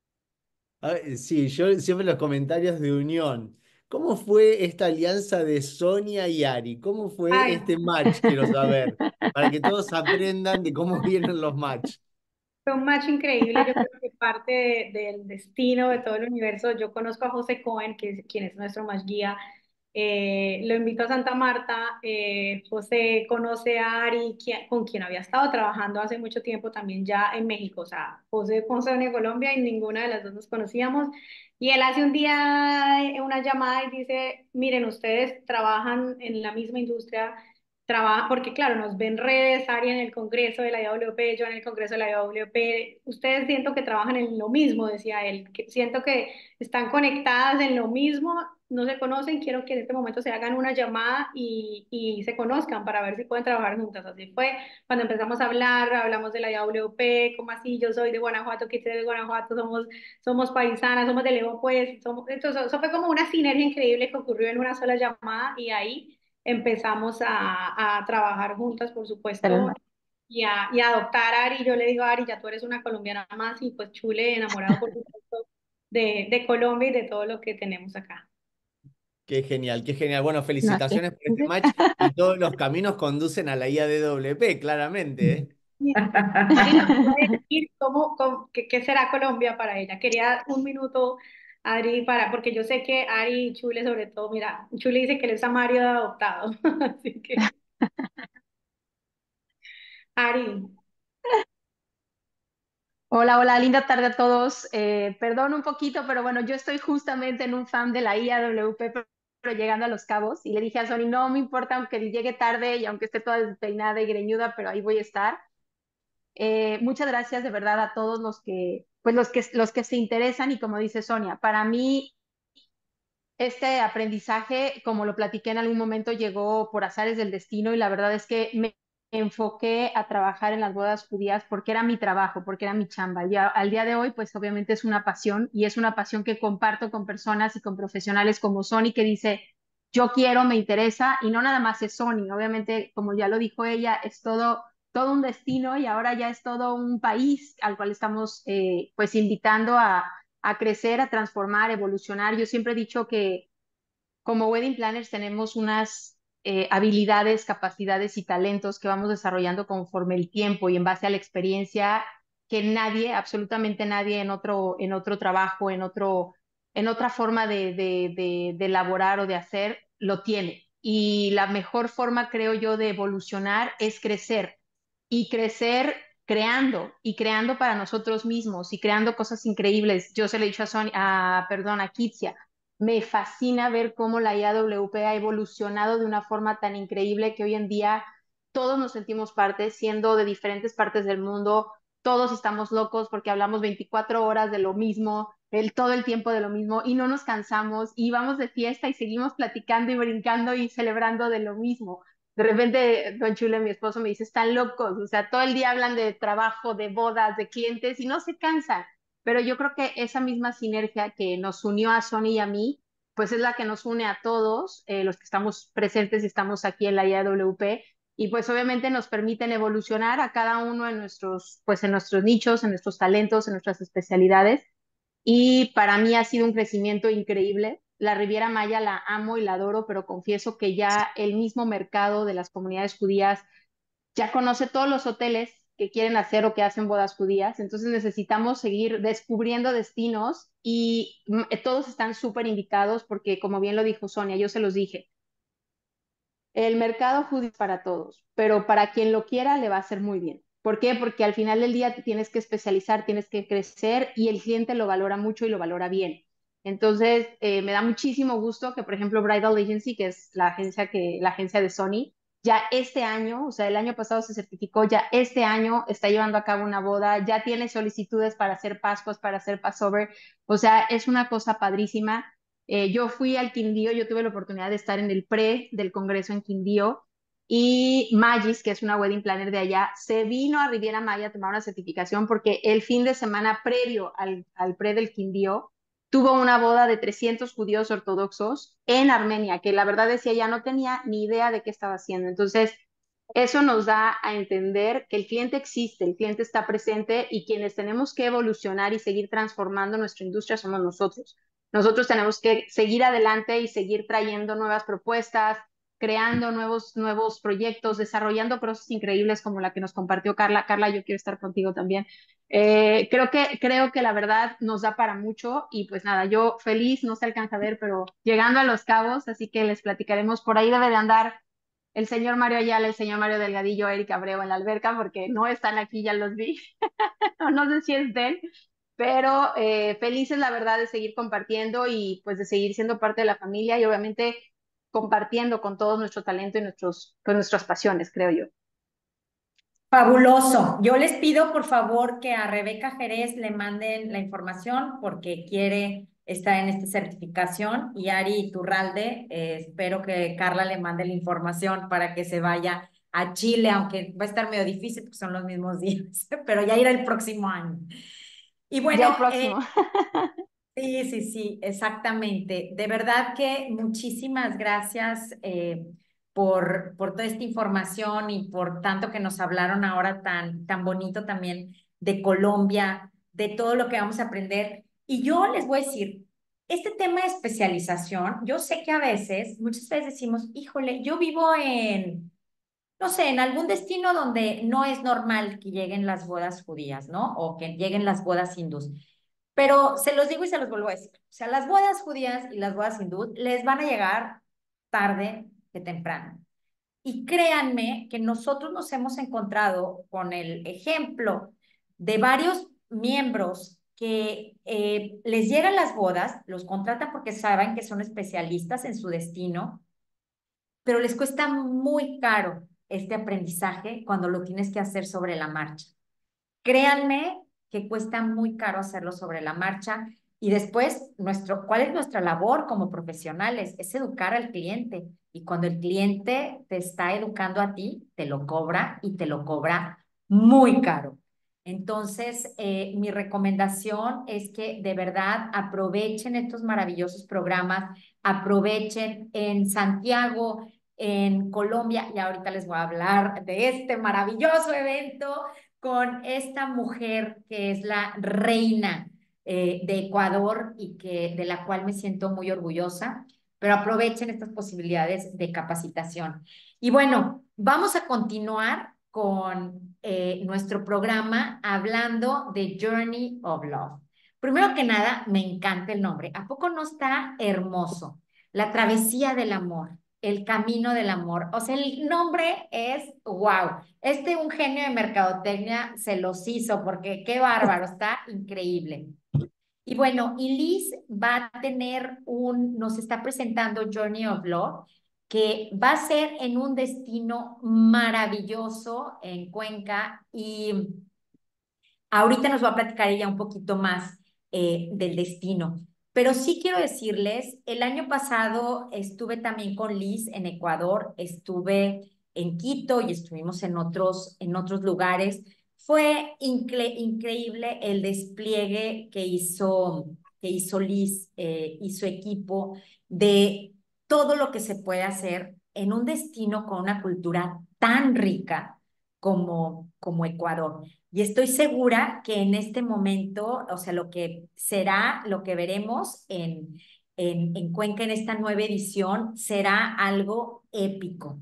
Speaker 2: Sí, yo siempre los comentarios de unión. ¿Cómo fue esta alianza de Sonia y Ari? ¿Cómo fue
Speaker 4: Ay,
Speaker 2: este match? Quiero saber, para que todos aprendan de cómo vienen los match.
Speaker 4: fue un match increíble, yo creo que parte del destino de todo el universo, yo conozco a José Cohen, que es quien es nuestro match guía, lo invito a Santa Marta, José conoce a Ari, con quien había estado trabajando hace mucho tiempo también ya en México, o sea, José Ponce de Colombia y ninguna de las dos nos conocíamos, y él hace un día una llamada y dice, miren, ustedes trabajan en la misma industria, porque claro, nos ven redes, Ari en el Congreso de la IWP, yo en el Congreso de la IWP, ustedes siento que trabajan en lo mismo, decía él, que siento que están conectadas en lo mismo, no se conocen, quiero que en este momento se hagan una llamada y se conozcan para ver si pueden trabajar juntas. Así fue, cuando empezamos a hablar, hablamos de la IWP, como así, yo soy de Guanajuato, que de Guanajuato, somos paisanas, somos de León, pues, eso fue como una sinergia increíble que ocurrió en una sola llamada y ahí empezamos a trabajar juntas, por
Speaker 5: Pero
Speaker 4: supuesto, y a adoptar a Ari. Yo le digo a Ari, ya tú eres una colombiana más, y pues Chule, enamorado, por supuesto, de Colombia y de todo lo que tenemos acá.
Speaker 2: Qué genial, qué genial. Bueno,
Speaker 5: no, es que...
Speaker 2: felicitaciones por este match y todos los caminos conducen a la IADWP, claramente, ¿eh?
Speaker 4: Ari nos puede decir qué será Colombia para ella. Quería un minuto, Ari, porque yo sé que Ari y Chule, sobre todo, mira, Chule dice que él es a Mario de adoptado. Así que, Ari,
Speaker 5: Hola, hola, linda tarde a todos. Perdón un poquito, pero bueno, yo estoy justamente en un fan de la IAWP, pero llegando a Los Cabos, y le dije a Sony, no me importa aunque llegue tarde y aunque esté toda despeinada y greñuda, pero ahí voy a estar. Muchas gracias de verdad a todos pues los que se interesan y como dice Sonia, para mí este aprendizaje, como lo platiqué en algún momento, llegó por azares del destino y la verdad es que me enfoqué a trabajar en las bodas judías porque era mi trabajo, porque era mi chamba. Y al día de hoy, pues obviamente es una pasión y es una pasión que comparto con personas y con profesionales como Sony que dice, yo quiero, me interesa y no nada más es Sony, obviamente, como ya lo dijo ella, es todo un destino y ahora ya es todo un país al cual estamos pues invitando a crecer, a transformar, evolucionar. Yo siempre he dicho que como wedding planners tenemos unas habilidades, capacidades y talentos que vamos desarrollando conforme el tiempo y en base a la experiencia que nadie, absolutamente nadie en otro trabajo, en otra forma de elaborar o de hacer, lo tiene. Y la mejor forma, creo yo, de evolucionar es crecer y crecer creando y creando para nosotros mismos y creando cosas increíbles. Yo se lo he dicho a perdón, a Kitsia, me fascina ver cómo la IAWP ha evolucionado de una forma tan increíble que hoy en día todos nos sentimos parte, siendo de diferentes partes del mundo, todos estamos locos porque hablamos 24 horas de lo mismo, todo el tiempo de lo mismo y no nos cansamos y vamos de fiesta y seguimos platicando y brincando y celebrando de lo mismo. De repente, don Chule, mi esposo, me dice, están locos, o sea, todo el día hablan de trabajo, de bodas, de clientes y no se cansan. Pero yo creo que esa misma sinergia que nos unió a Sony y a mí, pues es la que nos une a todos, los que estamos presentes y estamos aquí en la IAWP, y pues obviamente nos permiten evolucionar a cada uno pues en nuestros nichos, en nuestros talentos, en nuestras especialidades y para mí ha sido un crecimiento increíble. La Riviera Maya la amo y la adoro, pero confieso que ya el mismo mercado de las comunidades judías ya conoce todos los hoteles que quieren hacer o que hacen bodas judías, entonces necesitamos seguir descubriendo destinos y todos están súper indicados porque, como bien lo dijo Sonia, yo se los dije, el mercado judío es para todos, pero para quien lo quiera le va a hacer muy bien. ¿Por qué? Porque al final del día te tienes que especializar, tienes que crecer y el cliente lo valora mucho y lo valora bien. Entonces, me da muchísimo gusto que, por ejemplo, Bridal Agency, que es la agencia de Sony, ya este año, o sea, el año pasado se certificó, ya este año está llevando a cabo una boda, ya tiene solicitudes para hacer Pascuas, para hacer Passover, o sea, es una cosa padrísima. Yo fui al Quindío, yo tuve la oportunidad de estar en el pre del Congreso en Quindío y Magis, que es una wedding planner de allá, se vino a Riviera Maya a tomar una certificación porque el fin de semana previo al pre del Quindío tuvo una boda de 300 judíos ortodoxos en Armenia, que la verdad decía ya no tenía ni idea de qué estaba haciendo. Entonces, eso nos da a entender que el cliente existe, el cliente está presente y quienes tenemos que evolucionar y seguir transformando nuestra industria somos nosotros. Nosotros tenemos que seguir adelante y seguir trayendo nuevas propuestas, creando nuevos proyectos, desarrollando cosas increíbles como la que nos compartió Carla. Carla, yo quiero estar contigo también. Creo que la verdad nos da para mucho y pues nada, yo feliz, no se alcanza a ver, pero llegando a Los Cabos, así que les platicaremos. Por ahí debe de andar el señor Mario Ayala, el señor Mario Delgadillo, Erika Abreu en la alberca, porque no están aquí, ya los vi. No sé si es de él, pero felices la verdad de seguir compartiendo y pues de seguir siendo parte de la familia y obviamente compartiendo con todo nuestro talento y con nuestras pasiones, creo yo.
Speaker 1: Fabuloso. Yo les pido, por favor, que a Rebeca Jerez le manden la información porque quiere estar en esta certificación y Ari Iturralde, espero que Carla le mande la información para que se vaya a Chile, aunque va a estar medio difícil porque son los mismos días, pero ya irá el próximo año. Y
Speaker 5: Ya el
Speaker 1: bueno,
Speaker 5: próximo.
Speaker 1: sí, sí, sí, exactamente. De verdad que muchísimas gracias por toda esta información y por tanto que nos hablaron ahora tan bonito también de Colombia, de todo lo que vamos a aprender. Y yo les voy a decir, este tema de especialización, yo sé que a veces, muchas veces decimos, híjole, yo vivo en, no sé, en algún destino donde no es normal que lleguen las bodas judías, ¿no? O que lleguen las bodas hindús. Pero se los digo y se los vuelvo a decir. O sea, las bodas judías y las bodas hindús les van a llegar tarde que temprano. Y créanme que nosotros nos hemos encontrado con el ejemplo de varios miembros que les llegan las bodas, los contratan porque saben que son especialistas en su destino, pero les cuesta muy caro este aprendizaje cuando lo tienes que hacer sobre la marcha. Créanme que cuesta muy caro hacerlo sobre la marcha y después, ¿cuál es nuestra labor como profesionales? Es educar al cliente. Y cuando el cliente te está educando a ti, te lo cobra y te lo cobra muy caro. Entonces, mi recomendación es que de verdad aprovechen estos maravillosos programas, aprovechen en Santiago, en Colombia, y ahorita les voy a hablar de este maravilloso evento con esta mujer que es la reina de Ecuador y de la cual me siento muy orgullosa, pero aprovechen estas posibilidades de capacitación. Y bueno, vamos a continuar con nuestro programa hablando de Journey of Love. Primero que nada, me encanta el nombre. ¿A poco no está hermoso? La travesía del amor, el camino del amor. O sea, el nombre es wow. Un genio de mercadotecnia se los hizo porque qué bárbaro, está increíble. Y bueno, y Liz va a tener nos está presentando Journey of Love, que va a ser en un destino maravilloso en Cuenca y ahorita nos va a platicar ella un poquito más del destino. Pero sí quiero decirles, el año pasado estuve también con Liz en Ecuador, estuve en Quito y estuvimos en otros lugares. Fue increíble el despliegue que hizo Liz y su equipo de todo lo que se puede hacer en un destino con una cultura tan rica como Ecuador. Y estoy segura que en este momento, o sea, lo que será, lo que veremos en Cuenca en esta nueva edición, será algo épico.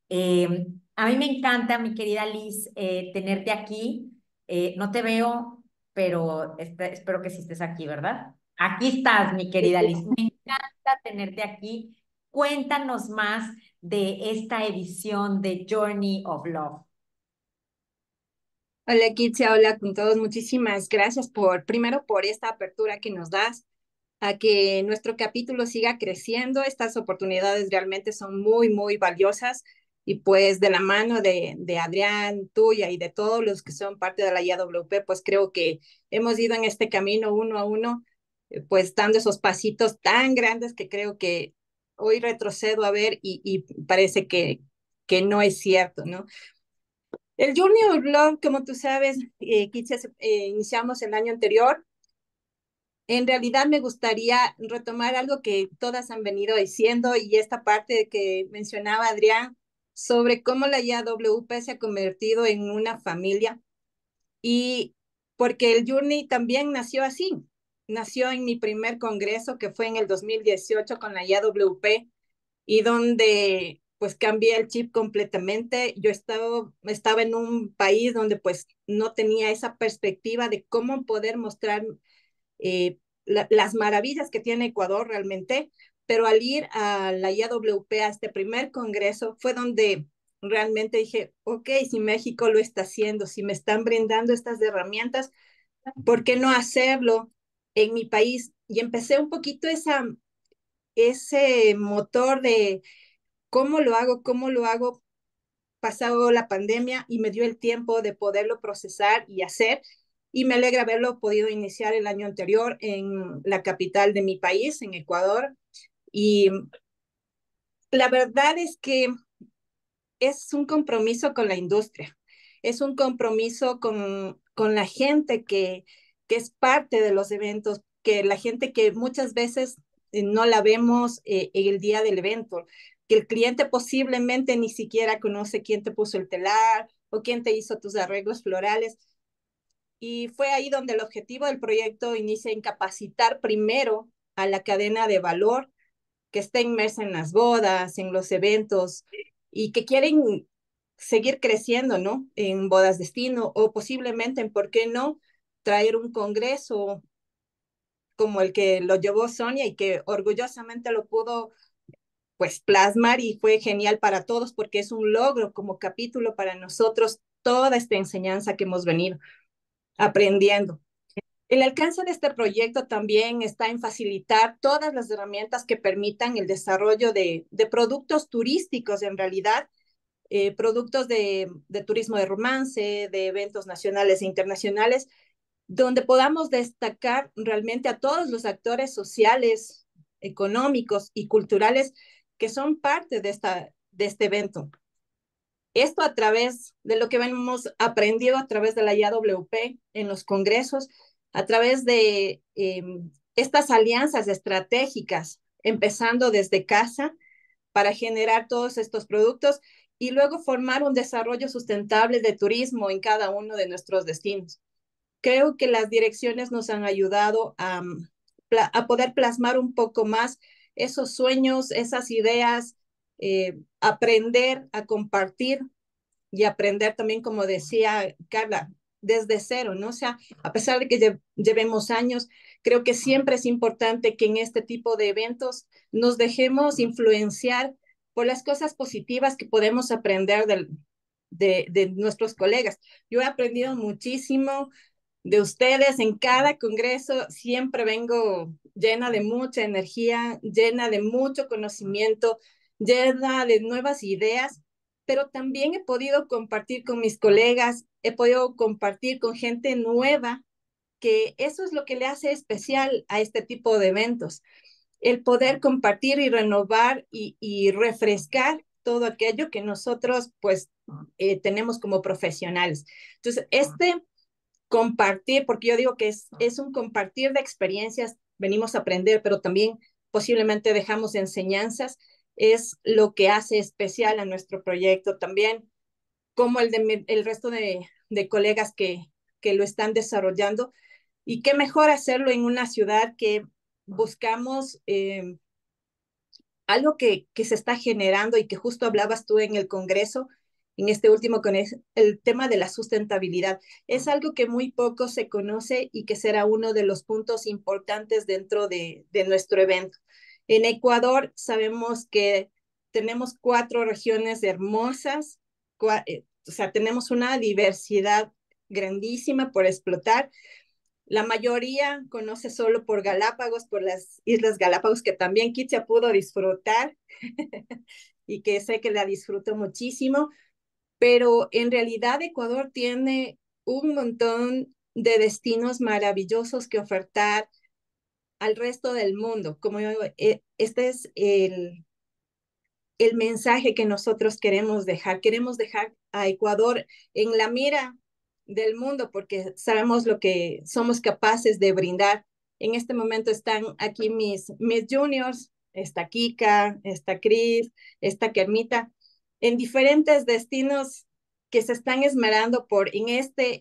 Speaker 1: A mí me encanta, mi querida Liz, tenerte aquí. No te veo, pero espero que sí estés aquí, ¿verdad? Aquí estás, mi querida Liz. Me encanta tenerte aquí. Cuéntanos más de esta edición de Journey of Love.
Speaker 6: Hola, Kitsia, hola con todos. Muchísimas gracias primero por esta apertura que nos das a que nuestro capítulo siga creciendo. Estas oportunidades realmente son muy, muy valiosas y pues de la mano de Adrián, tuya y de todos los que son parte de la IAWP, pues creo que hemos ido en este camino uno a uno, pues dando esos pasitos tan grandes que creo que hoy retrocedo a ver y parece que no es cierto, ¿no? El Journey of Love, como tú sabes, Kitsia, iniciamos el año anterior. En realidad me gustaría retomar algo que todas han venido diciendo y esta parte que mencionaba Adrián sobre cómo la IAWP se ha convertido en una familia y porque el Journey también nació así. Nació en mi primer congreso que fue en el 2018 con la IAWP y donde pues cambié el chip completamente. Yo estaba en un país donde pues no tenía esa perspectiva de cómo poder mostrar las maravillas que tiene Ecuador realmente, pero al ir a la IAWP, a este primer congreso, fue donde realmente dije, ok, si México lo está haciendo, si me están brindando estas herramientas, ¿por qué no hacerlo en mi país? Y empecé un poquito ese motor de cómo lo hago pasado la pandemia y me dio el tiempo de poderlo procesar y hacer. Y me alegra haberlo podido iniciar el año anterior en la capital de mi país, en Ecuador. Y la verdad es que es un compromiso con la industria, es un compromiso con la gente que es parte de los eventos, que la gente que muchas veces no la vemos el día del evento, que el cliente posiblemente ni siquiera conoce quién te puso el telar o quién te hizo tus arreglos florales. Y fue ahí donde el objetivo del proyecto inicia en capacitar primero a la cadena de valor que está inmersa en las bodas, en los eventos y que quieren seguir creciendo, ¿no? En bodas destino o posiblemente en, ¿por qué no?, traer un congreso como el que lo llevó Sonia y que orgullosamente lo pudo pues plasmar y fue genial para todos porque es un logro como capítulo para nosotros toda esta enseñanza que hemos venido aprendiendo. El alcance de este proyecto también está en facilitar todas las herramientas que permitan el desarrollo de productos turísticos, en realidad, productos de turismo de romance, de eventos nacionales e internacionales, donde podamos destacar realmente a todos los actores sociales, económicos y culturales que son parte de este evento. Esto a través de lo que hemos aprendido a través de la IAWP en los congresos, a través de estas alianzas estratégicas, empezando desde casa para generar todos estos productos y luego formar un desarrollo sustentable de turismo en cada uno de nuestros destinos. Creo que las direcciones nos han ayudado a poder plasmar un poco más esos sueños, esas ideas, aprender a compartir y aprender también, como decía Carla, desde cero, ¿no? O sea, a pesar de que llevemos años, creo que siempre es importante que en este tipo de eventos nos dejemos influenciar por las cosas positivas que podemos aprender de nuestros colegas. Yo he aprendido muchísimo de ustedes en cada congreso, siempre vengo llena de mucha energía, llena de mucho conocimiento, llena de nuevas ideas, pero también he podido compartir con mis colegas, he podido compartir con gente nueva, que eso es lo que le hace especial a este tipo de eventos, el poder compartir y renovar y refrescar todo aquello que nosotros pues tenemos como profesionales. Entonces, compartir, porque yo digo que es un compartir de experiencias, venimos a aprender, pero también posiblemente dejamos enseñanzas, es lo que hace especial a nuestro proyecto también, como el resto de colegas que lo están desarrollando. Y qué mejor hacerlo en una ciudad que buscamos algo que se está generando y que justo hablabas tú en el Congreso, en este último, con el tema de la sustentabilidad. Es algo que muy poco se conoce y que será uno de los puntos importantes dentro de nuestro evento. En Ecuador sabemos que tenemos 4 regiones hermosas, o sea, tenemos una diversidad grandísima por explotar. La mayoría conoce solo por Galápagos, por las Islas Galápagos, que también Kitia pudo disfrutar y que sé que la disfrutó muchísimo, pero en realidad Ecuador tiene un montón de destinos maravillosos que ofertar al resto del mundo. Como yo digo, este es el mensaje que nosotros queremos dejar. Queremos dejar a Ecuador en la mira del mundo porque sabemos lo que somos capaces de brindar. En este momento están aquí mis juniors, está Kika, está Cris, está Kermita, en diferentes destinos que se están esmerando por en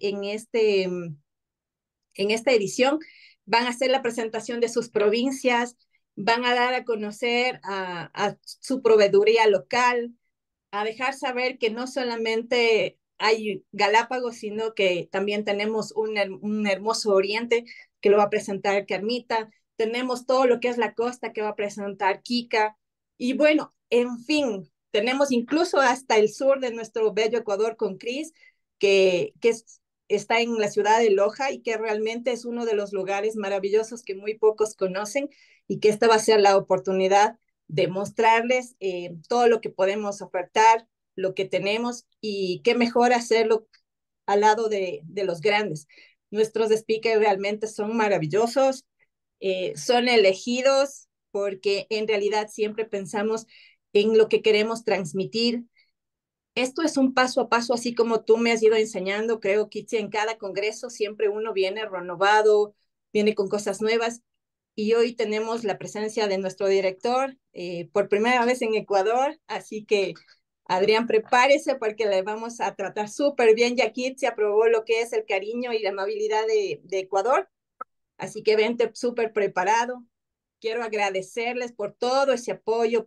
Speaker 6: esta edición. Van a hacer la presentación de sus provincias, van a dar a conocer a su proveeduría local, a dejar saber que no solamente hay Galápagos, sino que también tenemos un hermoso oriente que lo va a presentar Carmita, tenemos todo lo que es la costa que va a presentar Kika, y bueno, en fin, tenemos incluso hasta el sur de nuestro bello Ecuador con Cris, que está en la ciudad de Loja y que realmente es uno de los lugares maravillosos que muy pocos conocen y que esta va a ser la oportunidad de mostrarles todo lo que podemos ofertar, lo que tenemos y qué mejor hacerlo al lado de los grandes. Nuestros speakers realmente son maravillosos, son elegidos porque en realidad siempre pensamos en lo que queremos transmitir. Esto es un paso a paso, así como tú me has ido enseñando, creo, Kitsi, en cada congreso siempre uno viene renovado, viene con cosas nuevas. y hoy tenemos la presencia de nuestro director por primera vez en Ecuador, así que Adrián, prepárese porque le vamos a tratar súper bien. Ya aquí se aprobó lo que es el cariño y la amabilidad de Ecuador, así que vente súper preparado. Quiero agradecerles por todo ese apoyo,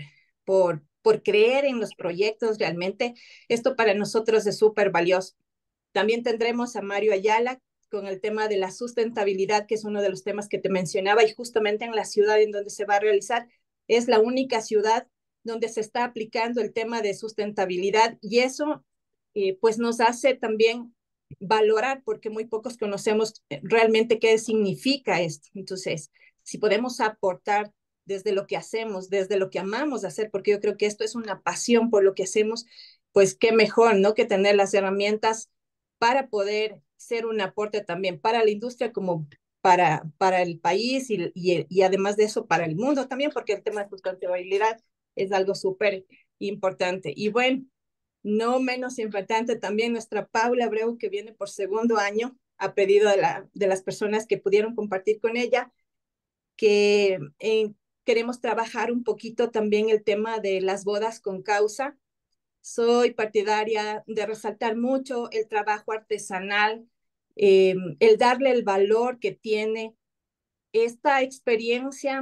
Speaker 6: por creer en los proyectos realmente. Esto para nosotros es súper valioso. También tendremos a Mario Ayala con el tema de la sustentabilidad, que es uno de los temas que te mencionaba, y justamente en la ciudad en donde se va a realizar, es la única ciudad donde se está aplicando el tema de sustentabilidad, y eso pues nos hace también valorar, porque muy pocos conocemos realmente qué significa esto. Entonces, si podemos aportar desde lo que hacemos, desde lo que amamos hacer, porque yo creo que esto es una pasión por lo que hacemos, pues qué mejor, ¿no? Que tener las herramientas para poder ser un aporte también para la industria como para el país y además de eso para el mundo también, porque el tema de sustentabilidad es algo súper importante. Y bueno, no menos importante también nuestra Paula Abreu, que viene por segundo año, a pedido de las personas que pudieron compartir con ella, que queremos trabajar un poquito también el tema de las bodas con causa. Soy partidaria de resaltar mucho el trabajo artesanal, el darle el valor que tiene esta experiencia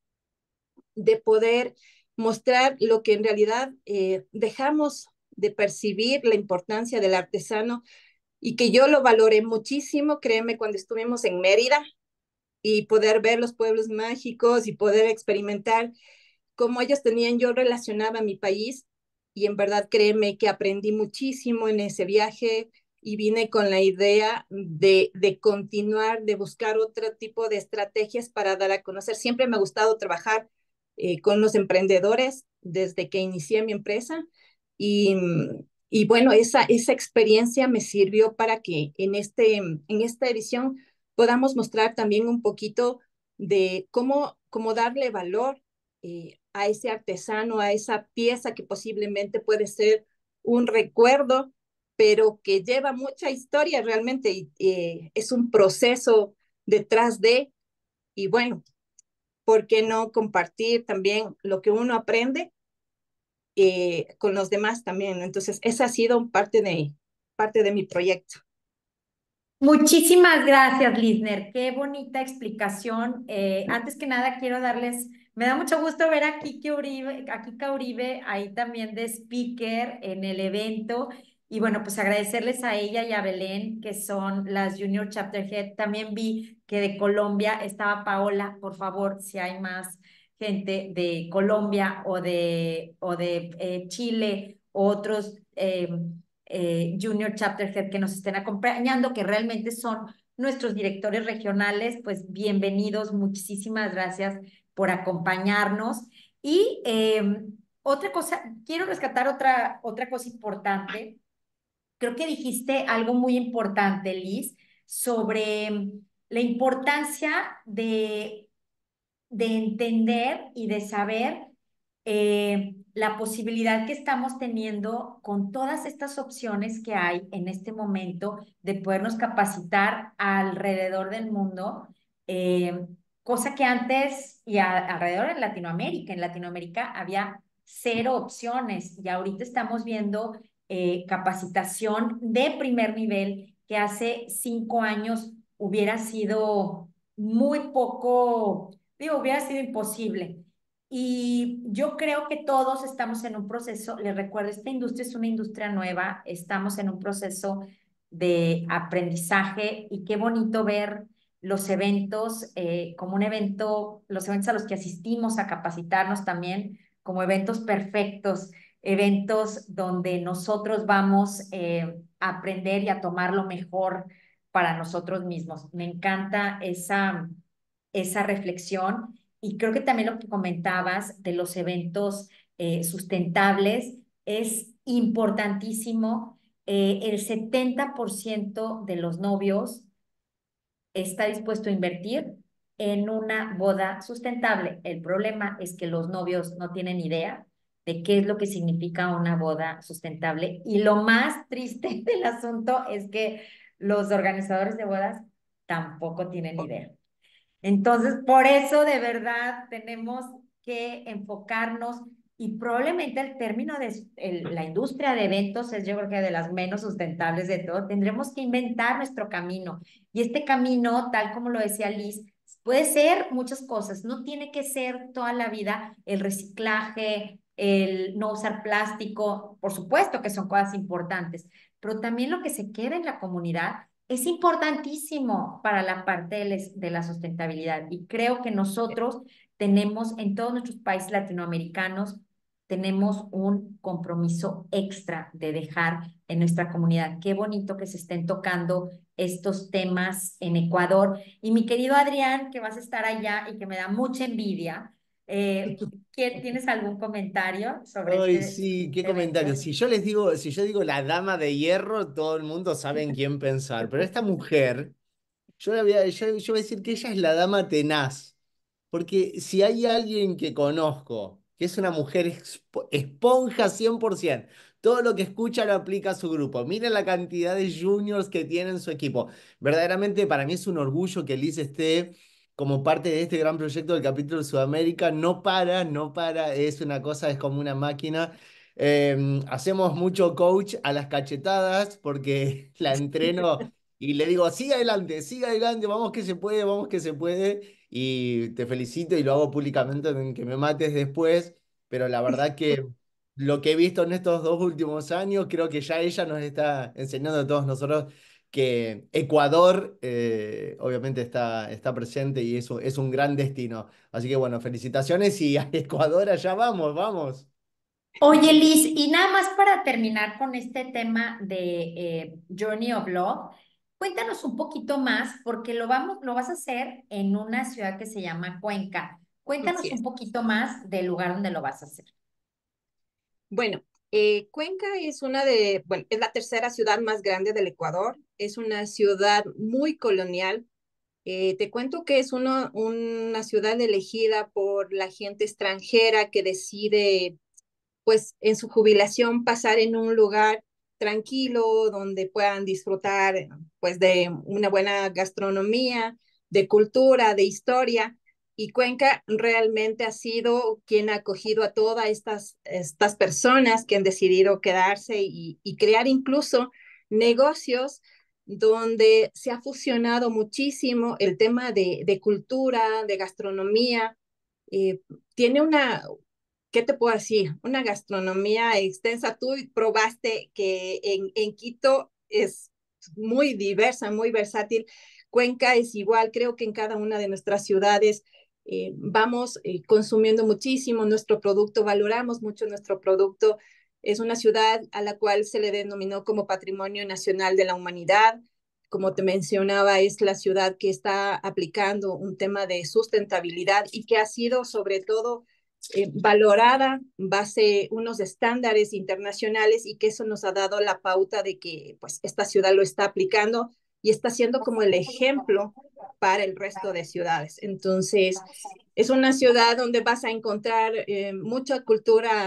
Speaker 6: de poder mostrar lo que en realidad dejamos de percibir la importancia del artesano y que yo lo valoré muchísimo, créeme, cuando estuvimos en Mérida y poder ver los pueblos mágicos y poder experimentar cómo ellos tenían, yo relacionaba mi país y en verdad créeme que aprendí muchísimo en ese viaje y vine con la idea de continuar, de buscar otro tipo de estrategias para dar a conocer. Siempre me ha gustado trabajar con los emprendedores desde que inicié mi empresa y, y bueno, esa experiencia me sirvió para que en esta edición podamos mostrar también un poquito de cómo darle valor a ese artesano, a esa pieza que posiblemente puede ser un recuerdo, pero que lleva mucha historia realmente y es un proceso detrás de, y bueno, ¿por qué no compartir también lo que uno aprende con los demás también? Entonces, esa ha sido parte de mi proyecto.
Speaker 1: Muchísimas gracias, Lisner. Qué bonita explicación. Antes que nada, quiero darles, me da mucho gusto ver a Kika Uribe ahí también de speaker en el evento. Y bueno, pues agradecerles a ella y a Belén, que son las Junior Chapter Head. También vi que de Colombia estaba Paola. Por favor, si hay más gente de Colombia o de Chile, otros Junior Chapter Head que nos estén acompañando, que realmente son nuestros directores regionales, pues bienvenidos, muchísimas gracias por acompañarnos. Y otra cosa, quiero rescatar otra cosa importante. Creo que dijiste algo muy importante, Liz, sobre la importancia de entender y de saber la posibilidad que estamos teniendo con todas estas opciones que hay en este momento de podernos capacitar alrededor del mundo, cosa que antes alrededor en Latinoamérica había cero opciones y ahorita estamos viendo capacitación de primer nivel que hace 5 años hubiera sido muy poco, digo, hubiera sido imposible. Y yo creo que todos estamos en un proceso, les recuerdo, esta industria es una industria nueva, estamos en un proceso de aprendizaje y qué bonito ver los eventos como un evento, los eventos a los que asistimos a capacitarnos también como eventos perfectos, eventos donde nosotros vamos a aprender y a tomar lo mejor para nosotros mismos. Me encanta esa reflexión y creo que también lo que comentabas de los eventos sustentables es importantísimo. El 70% de los novios está dispuesto a invertir en una boda sustentable. El problema es que los novios no tienen idea de qué es lo que significa una boda sustentable. Y lo más triste del asunto es que los organizadores de bodas tampoco tienen idea. Entonces, por eso de verdad tenemos que enfocarnos y probablemente el término de la industria de eventos es yo creo que de las menos sustentables de todo. Tendremos que inventar nuestro camino y este camino, tal como lo decía Liz, puede ser muchas cosas, no tiene que ser toda la vida el reciclaje, el no usar plástico, por supuesto que son cosas importantes, pero también lo que se queda en la comunidad es importantísimo para la parte de la sustentabilidad y creo que nosotros tenemos en todos nuestros países latinoamericanos, tenemos un compromiso extra de dejar en nuestra comunidad. Qué bonito que se estén tocando estos temas en Ecuador. Y mi querido Adrián, que vas a estar allá y que me da mucha envidia, ¿tienes algún comentario sobre
Speaker 2: Ay,
Speaker 1: este
Speaker 2: sí, qué comentario.
Speaker 1: evento?
Speaker 2: Si yo digo la dama de hierro, todo el mundo sabe en quién pensar. Pero esta mujer, yo voy a decir que ella es la dama tenaz. Porque si hay alguien que conozco, que es una mujer esponja 100%, todo lo que escucha lo aplica a su grupo. Miren la cantidad de juniors que tiene en su equipo. Verdaderamente para mí es un orgullo que Liz esté como parte de este gran proyecto del capítulo de Sudamérica. No para, no para, es una cosa, es como una máquina. Hacemos mucho coach a las cachetadas porque la entreno y le digo, sigue adelante, vamos que se puede y te felicito y lo hago públicamente en que me mates después, pero la verdad que lo que he visto en estos 2 últimos años, creo que ya ella nos está enseñando a todos nosotros que Ecuador obviamente está presente y eso es un gran destino. Así que bueno, felicitaciones y a Ecuador allá vamos, vamos.
Speaker 1: Oye, Liz, y nada más para terminar con este tema de Journey of Love, cuéntanos un poquito más, porque lo vas a hacer en una ciudad que se llama Cuenca.
Speaker 6: Así
Speaker 1: Cuéntanos un
Speaker 6: es.
Speaker 1: poquito más del lugar donde lo vas a hacer.
Speaker 6: Bueno, Cuenca es bueno, es la tercera ciudad más grande del Ecuador. Es una ciudad muy colonial. Te cuento que es una ciudad elegida por la gente extranjera que decide, pues, en su jubilación pasar en un lugar tranquilo donde puedan disfrutar, pues, de una buena gastronomía, de cultura, de historia. Y Cuenca realmente ha sido quien ha acogido a todas estas personas que han decidido quedarse y crear incluso negocios donde se ha fusionado muchísimo el tema de cultura, de gastronomía. Eh, Tiene ¿qué te puedo decir? Una gastronomía extensa. Tú probaste que en Quito es muy diversa, muy versátil. Cuenca es igual, creo que en cada una de nuestras ciudades vamos consumiendo muchísimo nuestro producto, valoramos mucho nuestro producto. Es una ciudad a la cual se le denominó como Patrimonio Nacional de la Humanidad. Como te mencionaba, es la ciudad que está aplicando un tema de sustentabilidad y que ha sido sobre todo valorada base unos estándares internacionales y que eso nos ha dado la pauta de que pues esta ciudad lo está aplicando y está siendo como el ejemplo para el resto de ciudades. Entonces, es una ciudad donde vas a encontrar mucha cultura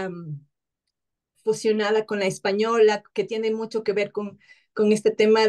Speaker 6: fusionada con la española, que tiene mucho que ver con este tema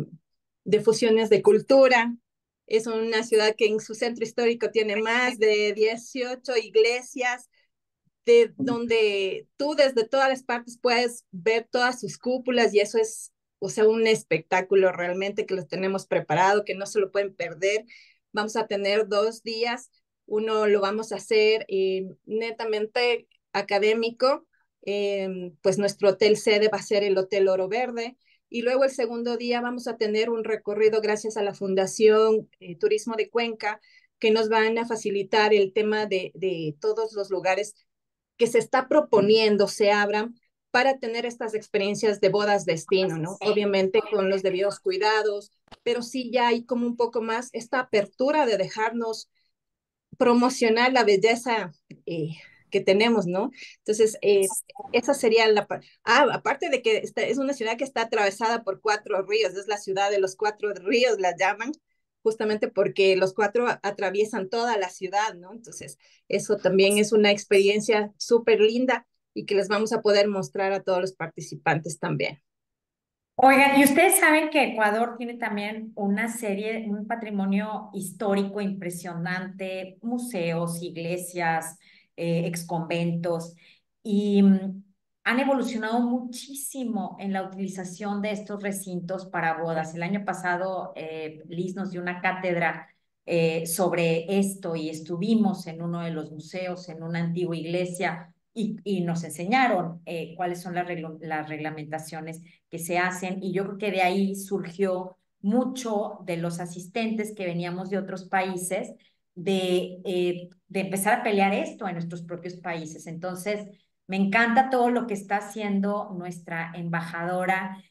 Speaker 6: de fusiones de cultura. Es una ciudad que en su centro histórico tiene más de 18 iglesias, de donde tú desde todas las partes puedes ver todas sus cúpulas y eso es, o sea, un espectáculo realmente que los tenemos preparado, que no se lo pueden perder. Vamos a tener 2 días, uno lo vamos a hacer netamente académico, pues nuestro hotel sede va a ser el Hotel Oro Verde. Y luego el segundo día vamos a tener un recorrido gracias a la Fundación Turismo de Cuenca, que nos van a facilitar el tema de todos los lugares que se está proponiendo se abran para tener estas experiencias de bodas destino, ¿no? Obviamente con los debidos cuidados, pero sí ya hay como un poco más esta apertura de dejarnos promocionar la belleza que tenemos, ¿no? Entonces, esa sería aparte de que es una ciudad que está atravesada por 4 ríos, es la ciudad de los 4 ríos, la llaman, justamente porque los 4 atraviesan toda la ciudad, ¿no? Entonces, eso también es una experiencia súper linda y que les vamos a poder mostrar a todos los participantes también.
Speaker 1: Oigan, y ustedes saben que Ecuador tiene también una serie, un patrimonio histórico impresionante, museos, iglesias, exconventos, y han evolucionado muchísimo en la utilización de estos recintos para bodas. El año pasado, Liz nos dio una cátedra sobre esto y estuvimos en uno de los museos, en una antigua iglesia, y nos enseñaron cuáles son las reglamentaciones que se hacen, y yo creo que de ahí surgió mucho de los asistentes que veníamos de otros países de empezar a pelear esto en nuestros propios países. Entonces, me encanta todo lo que está haciendo nuestra embajadora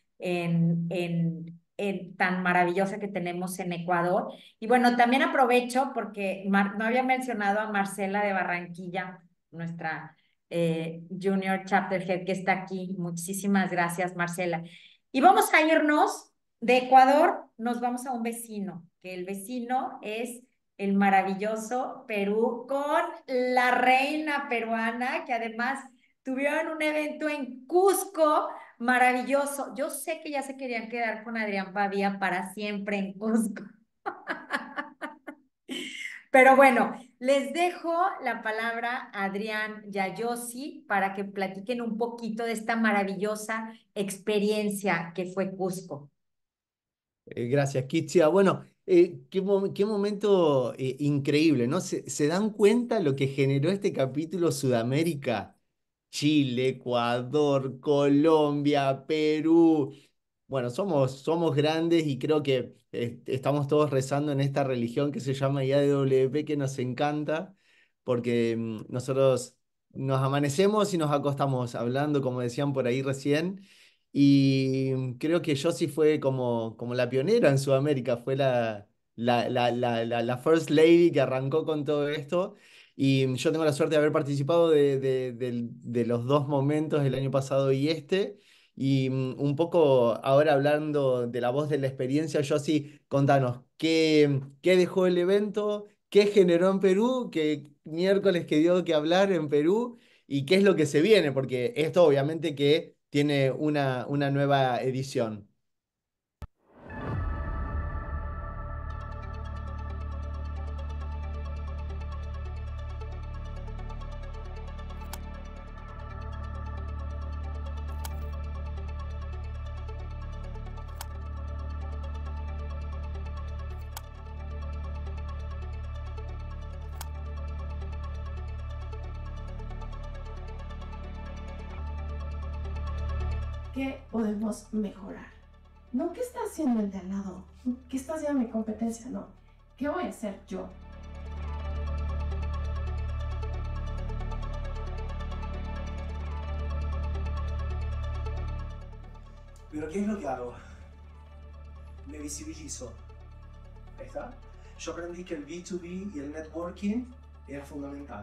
Speaker 1: tan maravillosa que tenemos en Ecuador. Y bueno, también aprovecho porque no había mencionado a Marcela de Barranquilla, nuestra Junior Chapter Head que está aquí. Muchísimas gracias, Marcela. Y vamos a irnos de Ecuador, nos vamos a un vecino, que el vecino es el maravilloso Perú, con la reina peruana, que además tuvieron un evento en Cusco maravilloso. Yo sé que ya se querían quedar con Adrián Pavía para siempre en Cusco. Pero bueno, les dejo la palabra a Adrián y a Yossi para que platiquen un poquito de esta maravillosa experiencia que fue Cusco.
Speaker 2: Gracias, Kitsia. Bueno, qué momento increíble, ¿no? ¿Se dan cuenta lo que generó este capítulo Sudamérica? Chile, Ecuador, Colombia, Perú. Bueno, somos grandes y creo que estamos todos rezando en esta religión que se llama IADWP, que nos encanta, porque nosotros nos amanecemos y nos acostamos hablando, como decían por ahí recién, y creo que Josie fue como la pionera en Sudamérica, fue la First Lady que arrancó con todo esto. Y yo tengo la suerte de haber participado de los dos momentos, el año pasado y este. Y un poco ahora hablando de la voz de la experiencia, yo sí, contanos, ¿qué dejó el evento? ¿Qué generó en Perú? ¿Qué miércoles que dio que hablar en Perú? ¿Y qué es lo que se viene? Porque esto obviamente que tiene una nueva edición.
Speaker 7: ¿Qué podemos mejorar? No qué está haciendo el de al lado, qué está haciendo mi competencia, no. ¿Qué voy a hacer yo?
Speaker 8: Pero ¿qué es lo que hago? Me visibilizo. ¿Ahí está? Yo aprendí que el B2B y el networking era fundamental.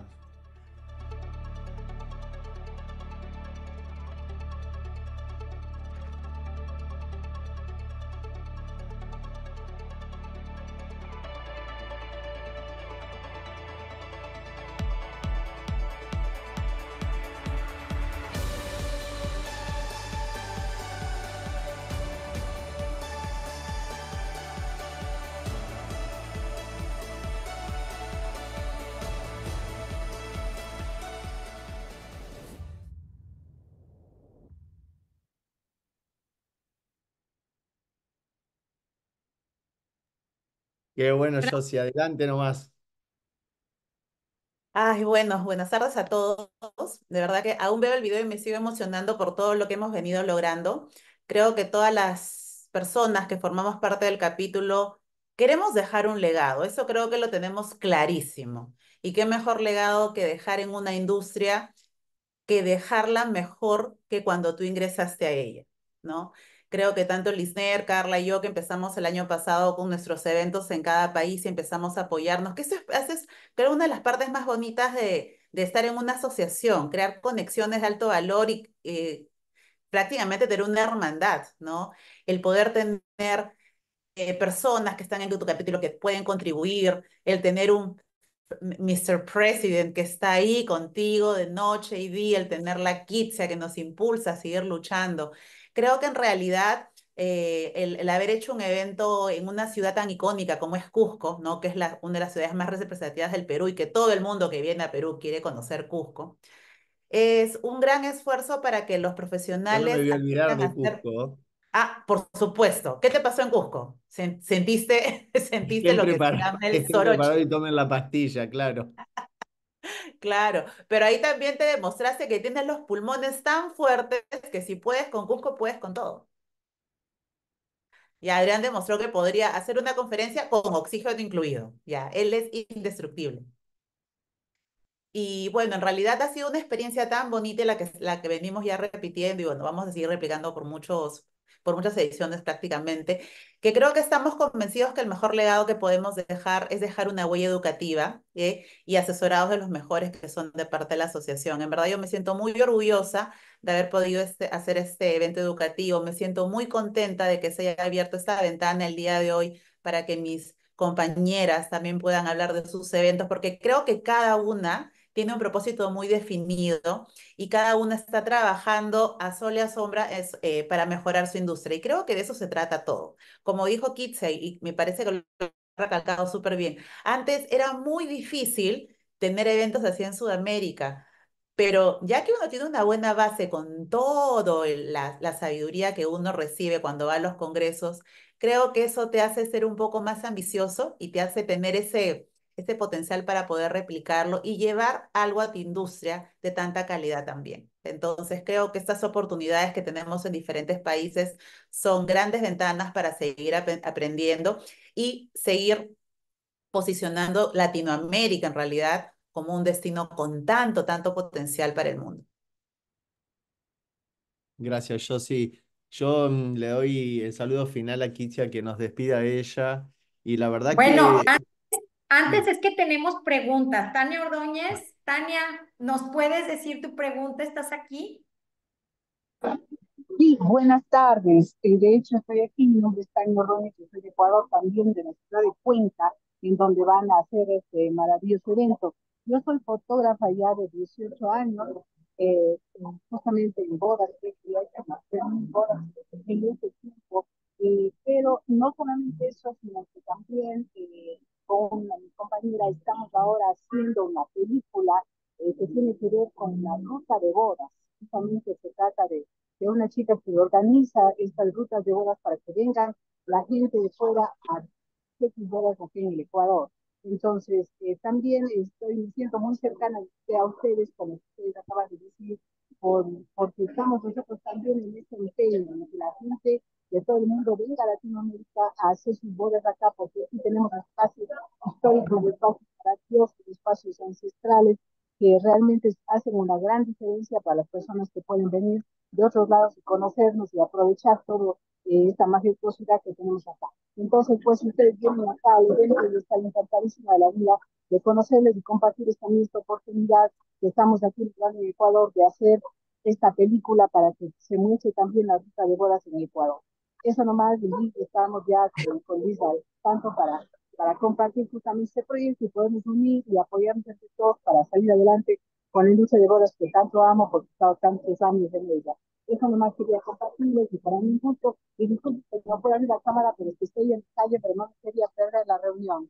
Speaker 2: Qué bueno, Josie, adelante nomás.
Speaker 9: Ay, bueno, buenas tardes a todos. De verdad que aún veo el video y me sigo emocionando por todo lo que hemos venido logrando. Creo que todas las personas que formamos parte del capítulo queremos dejar un legado. Eso creo que lo tenemos clarísimo. Y qué mejor legado que dejar en una industria, que dejarla mejor que cuando tú ingresaste a ella, ¿no? Creo que tanto Lisner, Carla y yo, que empezamos el año pasado con nuestros eventos en cada país y empezamos a apoyarnos, que eso es, creo, una de las partes más bonitas de estar en una asociación, crear conexiones de alto valor y prácticamente tener una hermandad, ¿no? El poder tener personas que están en tu capítulo que pueden contribuir, el tener un Mr. President que está ahí contigo de noche y día, el tener la Kitsia que nos impulsa a seguir luchando. Creo que en realidad el haber hecho un evento en una ciudad tan icónica como es Cusco, ¿no? Que es una de las ciudades más representativas del Perú y que todo el mundo que viene a Perú quiere conocer Cusco. Es un gran esfuerzo para que los
Speaker 2: Yo no me
Speaker 9: profesionales
Speaker 2: voy a olvidar
Speaker 9: aprendan a
Speaker 2: de
Speaker 9: hacer.
Speaker 2: Cusco.
Speaker 9: Ah, por supuesto. ¿Qué te pasó en Cusco? ¿Sentiste, sentiste
Speaker 2: Estén
Speaker 9: lo que se
Speaker 2: preparados,
Speaker 9: llama el
Speaker 2: estén preparados y
Speaker 9: soroche?
Speaker 2: tomen la pastilla, claro.
Speaker 9: Claro, pero ahí también te demostraste que tienes los pulmones tan fuertes que si puedes con Cusco, puedes con todo. Y Adrián demostró que podría hacer una conferencia con oxígeno incluido. Ya, él es indestructible. Y bueno, en realidad ha sido una experiencia tan bonita la que venimos ya repitiendo y bueno, vamos a seguir replicando por muchas ediciones prácticamente, que creo que estamos convencidos que el mejor legado que podemos dejar es dejar una huella educativa, y asesorados de los mejores que son de parte de la asociación. En verdad yo me siento muy orgullosa de haber podido hacer este evento educativo, me siento muy contenta de que se haya abierto esta ventana el día de hoy para que mis compañeras también puedan hablar de sus eventos, porque creo que cada una tiene un propósito muy definido y cada una está trabajando a sol y a sombra para mejorar su industria. Y creo que de eso se trata todo. Como dijo Kitsey, y me parece que lo ha recalcado súper bien, antes era muy difícil tener eventos así en Sudamérica. Pero ya que uno tiene una buena base con todo la sabiduría que uno recibe cuando va a los congresos, creo que eso te hace ser un poco más ambicioso y te hace tener ese potencial para poder replicarlo y llevar algo a tu industria de tanta calidad también. Entonces, creo que estas oportunidades que tenemos en diferentes países son grandes ventanas para seguir aprendiendo y seguir posicionando Latinoamérica en realidad como un destino con tanto, tanto potencial para el mundo.
Speaker 2: Gracias, yo sí. Yo le doy el saludo final a Kitia que nos despida ella. Y la verdad
Speaker 1: Bueno,
Speaker 2: que
Speaker 1: antes es que tenemos preguntas. Tania Ordóñez, Tania, ¿nos puedes decir tu pregunta? ¿Estás aquí?
Speaker 10: Sí, buenas tardes. De hecho, estoy aquí, mi nombre es Tania Ordóñez, yo soy de Ecuador también, de la ciudad de Cuenca, en donde van a hacer este maravilloso evento. Yo soy fotógrafa ya de 18 años, justamente en bodas, que he hecho más de 1.000 bodas en ese tiempo, pero no solamente eso, sino que también con mi compañera estamos ahora haciendo una película que tiene que ver con la ruta de bodas. Justamente se trata de una chica que organiza estas rutas de bodas para que vengan la gente de fuera a hacer sus bodas aquí en el Ecuador. Entonces, también me siento muy cercana a ustedes, como ustedes acaban de decir, porque estamos nosotros también en este empeño, en que la gente de todo el mundo venga a Latinoamérica a hacer sus bodas acá, porque aquí tenemos espacios históricos, espacios para Dios, espacios ancestrales, que realmente hacen una gran diferencia para las personas que pueden venir de otros lados y conocernos y aprovechar todo esta majestuosidad que tenemos acá. Entonces, pues ustedes vienen acá al evento y están encantadísima de la vida de conocerles y compartir esta oportunidad que estamos aquí en Ecuador de hacer esta película para que se muestre también la ruta de bodas en Ecuador. Eso nomás, estamos ya con Lisa, tanto para compartir justamente este proyecto y podernos unir y apoyarnos entre todos para salir adelante con la industria de bodas que tanto amo porque he estado tantos años en ella. Eso nomás quería compartirles y para mí un gusto. Y disculpe que no pueda abrir la cámara, pero es que estoy en calle, pero no quería perder la reunión.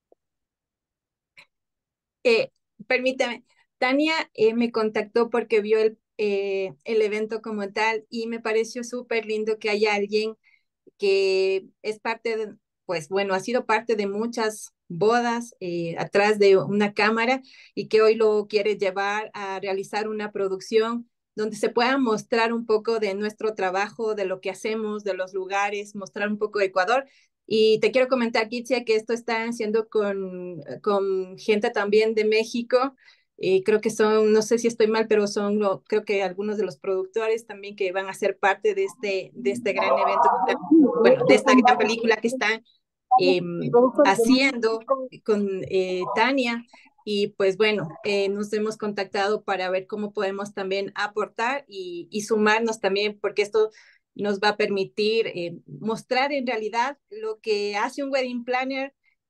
Speaker 6: Eh, Permítame, Tania me contactó porque vio el evento como tal y me pareció súper lindo que haya alguien que es parte de, pues bueno, ha sido parte de muchas bodas atrás de una cámara y que hoy lo quiere llevar a realizar una producción donde se pueda mostrar un poco de nuestro trabajo, de lo que hacemos, de los lugares, mostrar un poco de Ecuador. Y te quiero comentar, Kitsia, que esto está haciendo con gente también de México. Creo que son, no sé si estoy mal, pero son, creo que algunos de los productores también que van a ser parte de este gran evento, bueno, de esta gran película que están eh, haciendo con Tania. Y pues bueno, nos hemos contactado para ver cómo podemos también aportar y sumarnos también, porque esto nos va a permitir mostrar en realidad lo que hace un wedding planner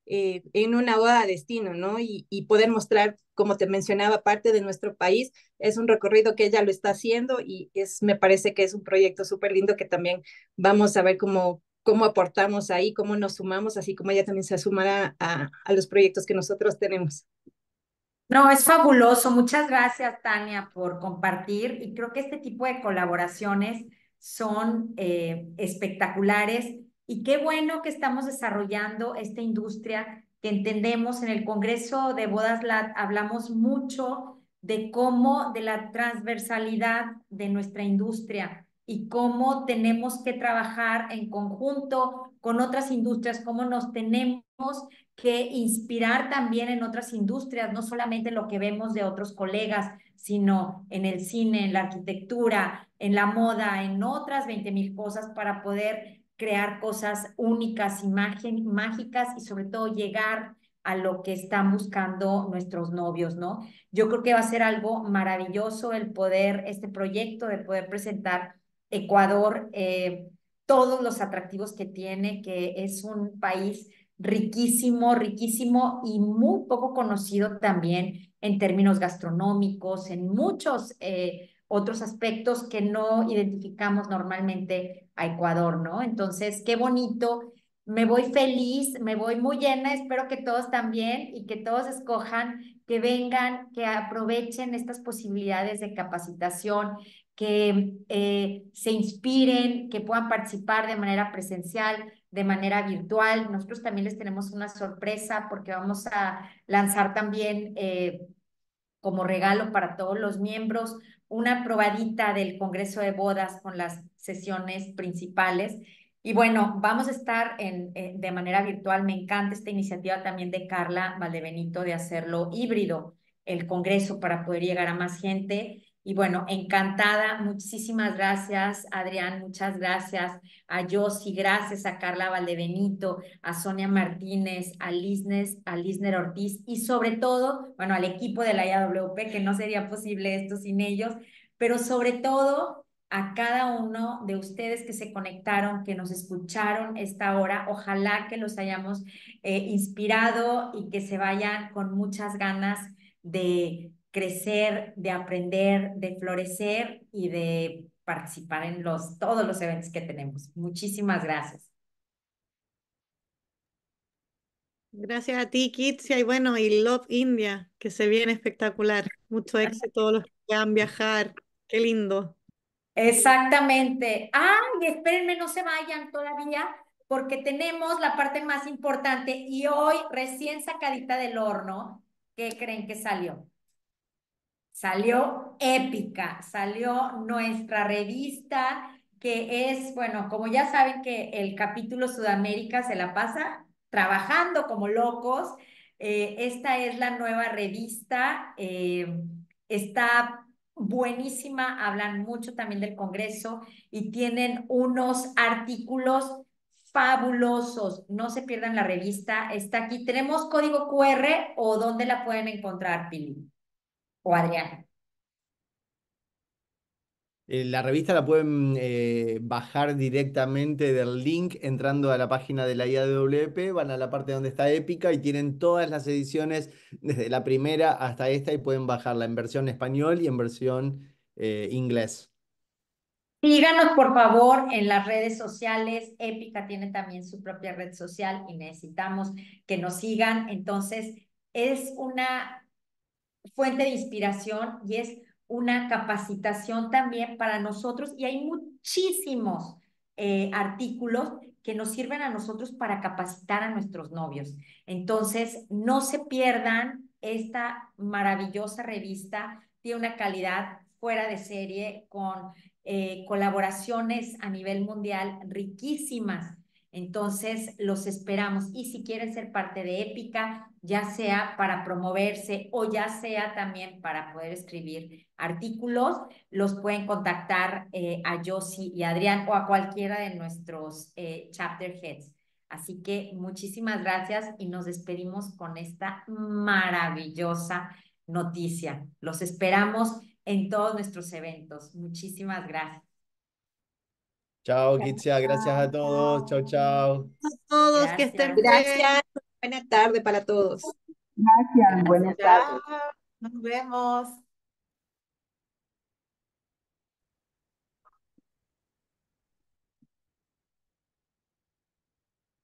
Speaker 6: en una boda a destino, ¿no? Y poder mostrar, como te mencionaba, parte de nuestro país. Es un recorrido que ella lo está haciendo y me parece que es un proyecto súper lindo que también vamos a ver cómo aportamos ahí, cómo nos sumamos, así como ella también se sumará a los proyectos que nosotros tenemos.
Speaker 1: No, es fabuloso. Muchas gracias, Tania, por compartir. Y creo que este tipo de colaboraciones son espectaculares. Y qué bueno que estamos desarrollando esta industria que entendemos. En el Congreso de Bodas LAT hablamos mucho de cómo, de la transversalidad de nuestra industria y cómo tenemos que trabajar en conjunto con otras industrias, cómo nos tenemos que inspirar también en otras industrias, no solamente lo que vemos de otros colegas, sino en el cine, en la arquitectura, en la moda, en otras 20,000 cosas para poder crear cosas únicas y mágicas y sobre todo llegar a lo que están buscando nuestros novios, ¿no? Yo creo que va a ser algo maravilloso el poder, este proyecto de poder presentar Ecuador, todos los atractivos que tiene, que es un país riquísimo, riquísimo y muy poco conocido también en términos gastronómicos, en muchos otros aspectos que no identificamos normalmente a Ecuador, ¿no? Entonces, qué bonito. Me voy feliz, me voy muy llena, espero que todos también y que todos escojan, que vengan, que aprovechen estas posibilidades de capacitación, que se inspiren, que puedan participar de manera presencial, de manera virtual. Nosotros también les tenemos una sorpresa porque vamos a lanzar también como regalo para todos los miembros una probadita del Congreso de Bodas con las sesiones principales. Y bueno, vamos a estar de manera virtual. Me encanta esta iniciativa también de Carla Valdebenito de hacerlo híbrido, el Congreso, para poder llegar a más gente. Y bueno, encantada. Muchísimas gracias, Adrián. Muchas gracias a Yossi, gracias a Carla Valdebenito, a Sonia Martínez, a Lisner Ortiz y sobre todo, bueno, al equipo de la IAWP, que no sería posible esto sin ellos, pero sobre todo a cada uno de ustedes que se conectaron, que nos escucharon esta hora. Ojalá que los hayamos inspirado y que se vayan con muchas ganas de crecer, de aprender, de florecer y de participar en todos los eventos que tenemos. Muchísimas gracias.
Speaker 3: Gracias a ti, Kitsia, y bueno, y Love India, que se viene espectacular. Mucho éxito a todos los que quieran viajar. Qué lindo.
Speaker 1: Exactamente. Ay, espérenme, no se vayan todavía, porque tenemos la parte más importante y hoy, recién sacadita del horno, ¿qué creen que salió? Salió Épica, salió nuestra revista que es, bueno, como ya saben que el capítulo Sudamérica se la pasa trabajando como locos. Esta es la nueva revista, está buenísima, hablan mucho también del Congreso y tienen unos artículos fabulosos. No se pierdan la revista, está aquí. ¿Tenemos código QR o dónde la pueden encontrar, Pili o Adriana?
Speaker 2: La revista la pueden bajar directamente del link entrando a la página de la IAWP, van a la parte donde está Épica y tienen todas las ediciones desde la primera hasta esta y pueden bajarla en versión español y en versión inglés.
Speaker 1: Síganos, por favor, en las redes sociales. Épica tiene también su propia red social y necesitamos que nos sigan. Entonces, es una fuente de inspiración y es una capacitación también para nosotros y hay muchísimos artículos que nos sirven a nosotros para capacitar a nuestros novios. Entonces, no se pierdan esta maravillosa revista, tiene una calidad fuera de serie con colaboraciones a nivel mundial riquísimas. Entonces, los esperamos. Y si quieren ser parte de Épica, ya sea para promoverse o ya sea también para poder escribir artículos, los pueden contactar a Yossi y a Adrián o a cualquiera de nuestros chapter heads. Así que muchísimas gracias y nos despedimos con esta maravillosa noticia. Los esperamos en todos nuestros eventos. Muchísimas gracias.
Speaker 2: Chao, Kitsia, gracias a todos. Chao, chao.
Speaker 3: A todos, que estén
Speaker 1: Gracias.
Speaker 3: bien.
Speaker 6: Gracias. Buena tarde para todos.
Speaker 10: Gracias, buenas tardes.
Speaker 9: Chao, nos vemos.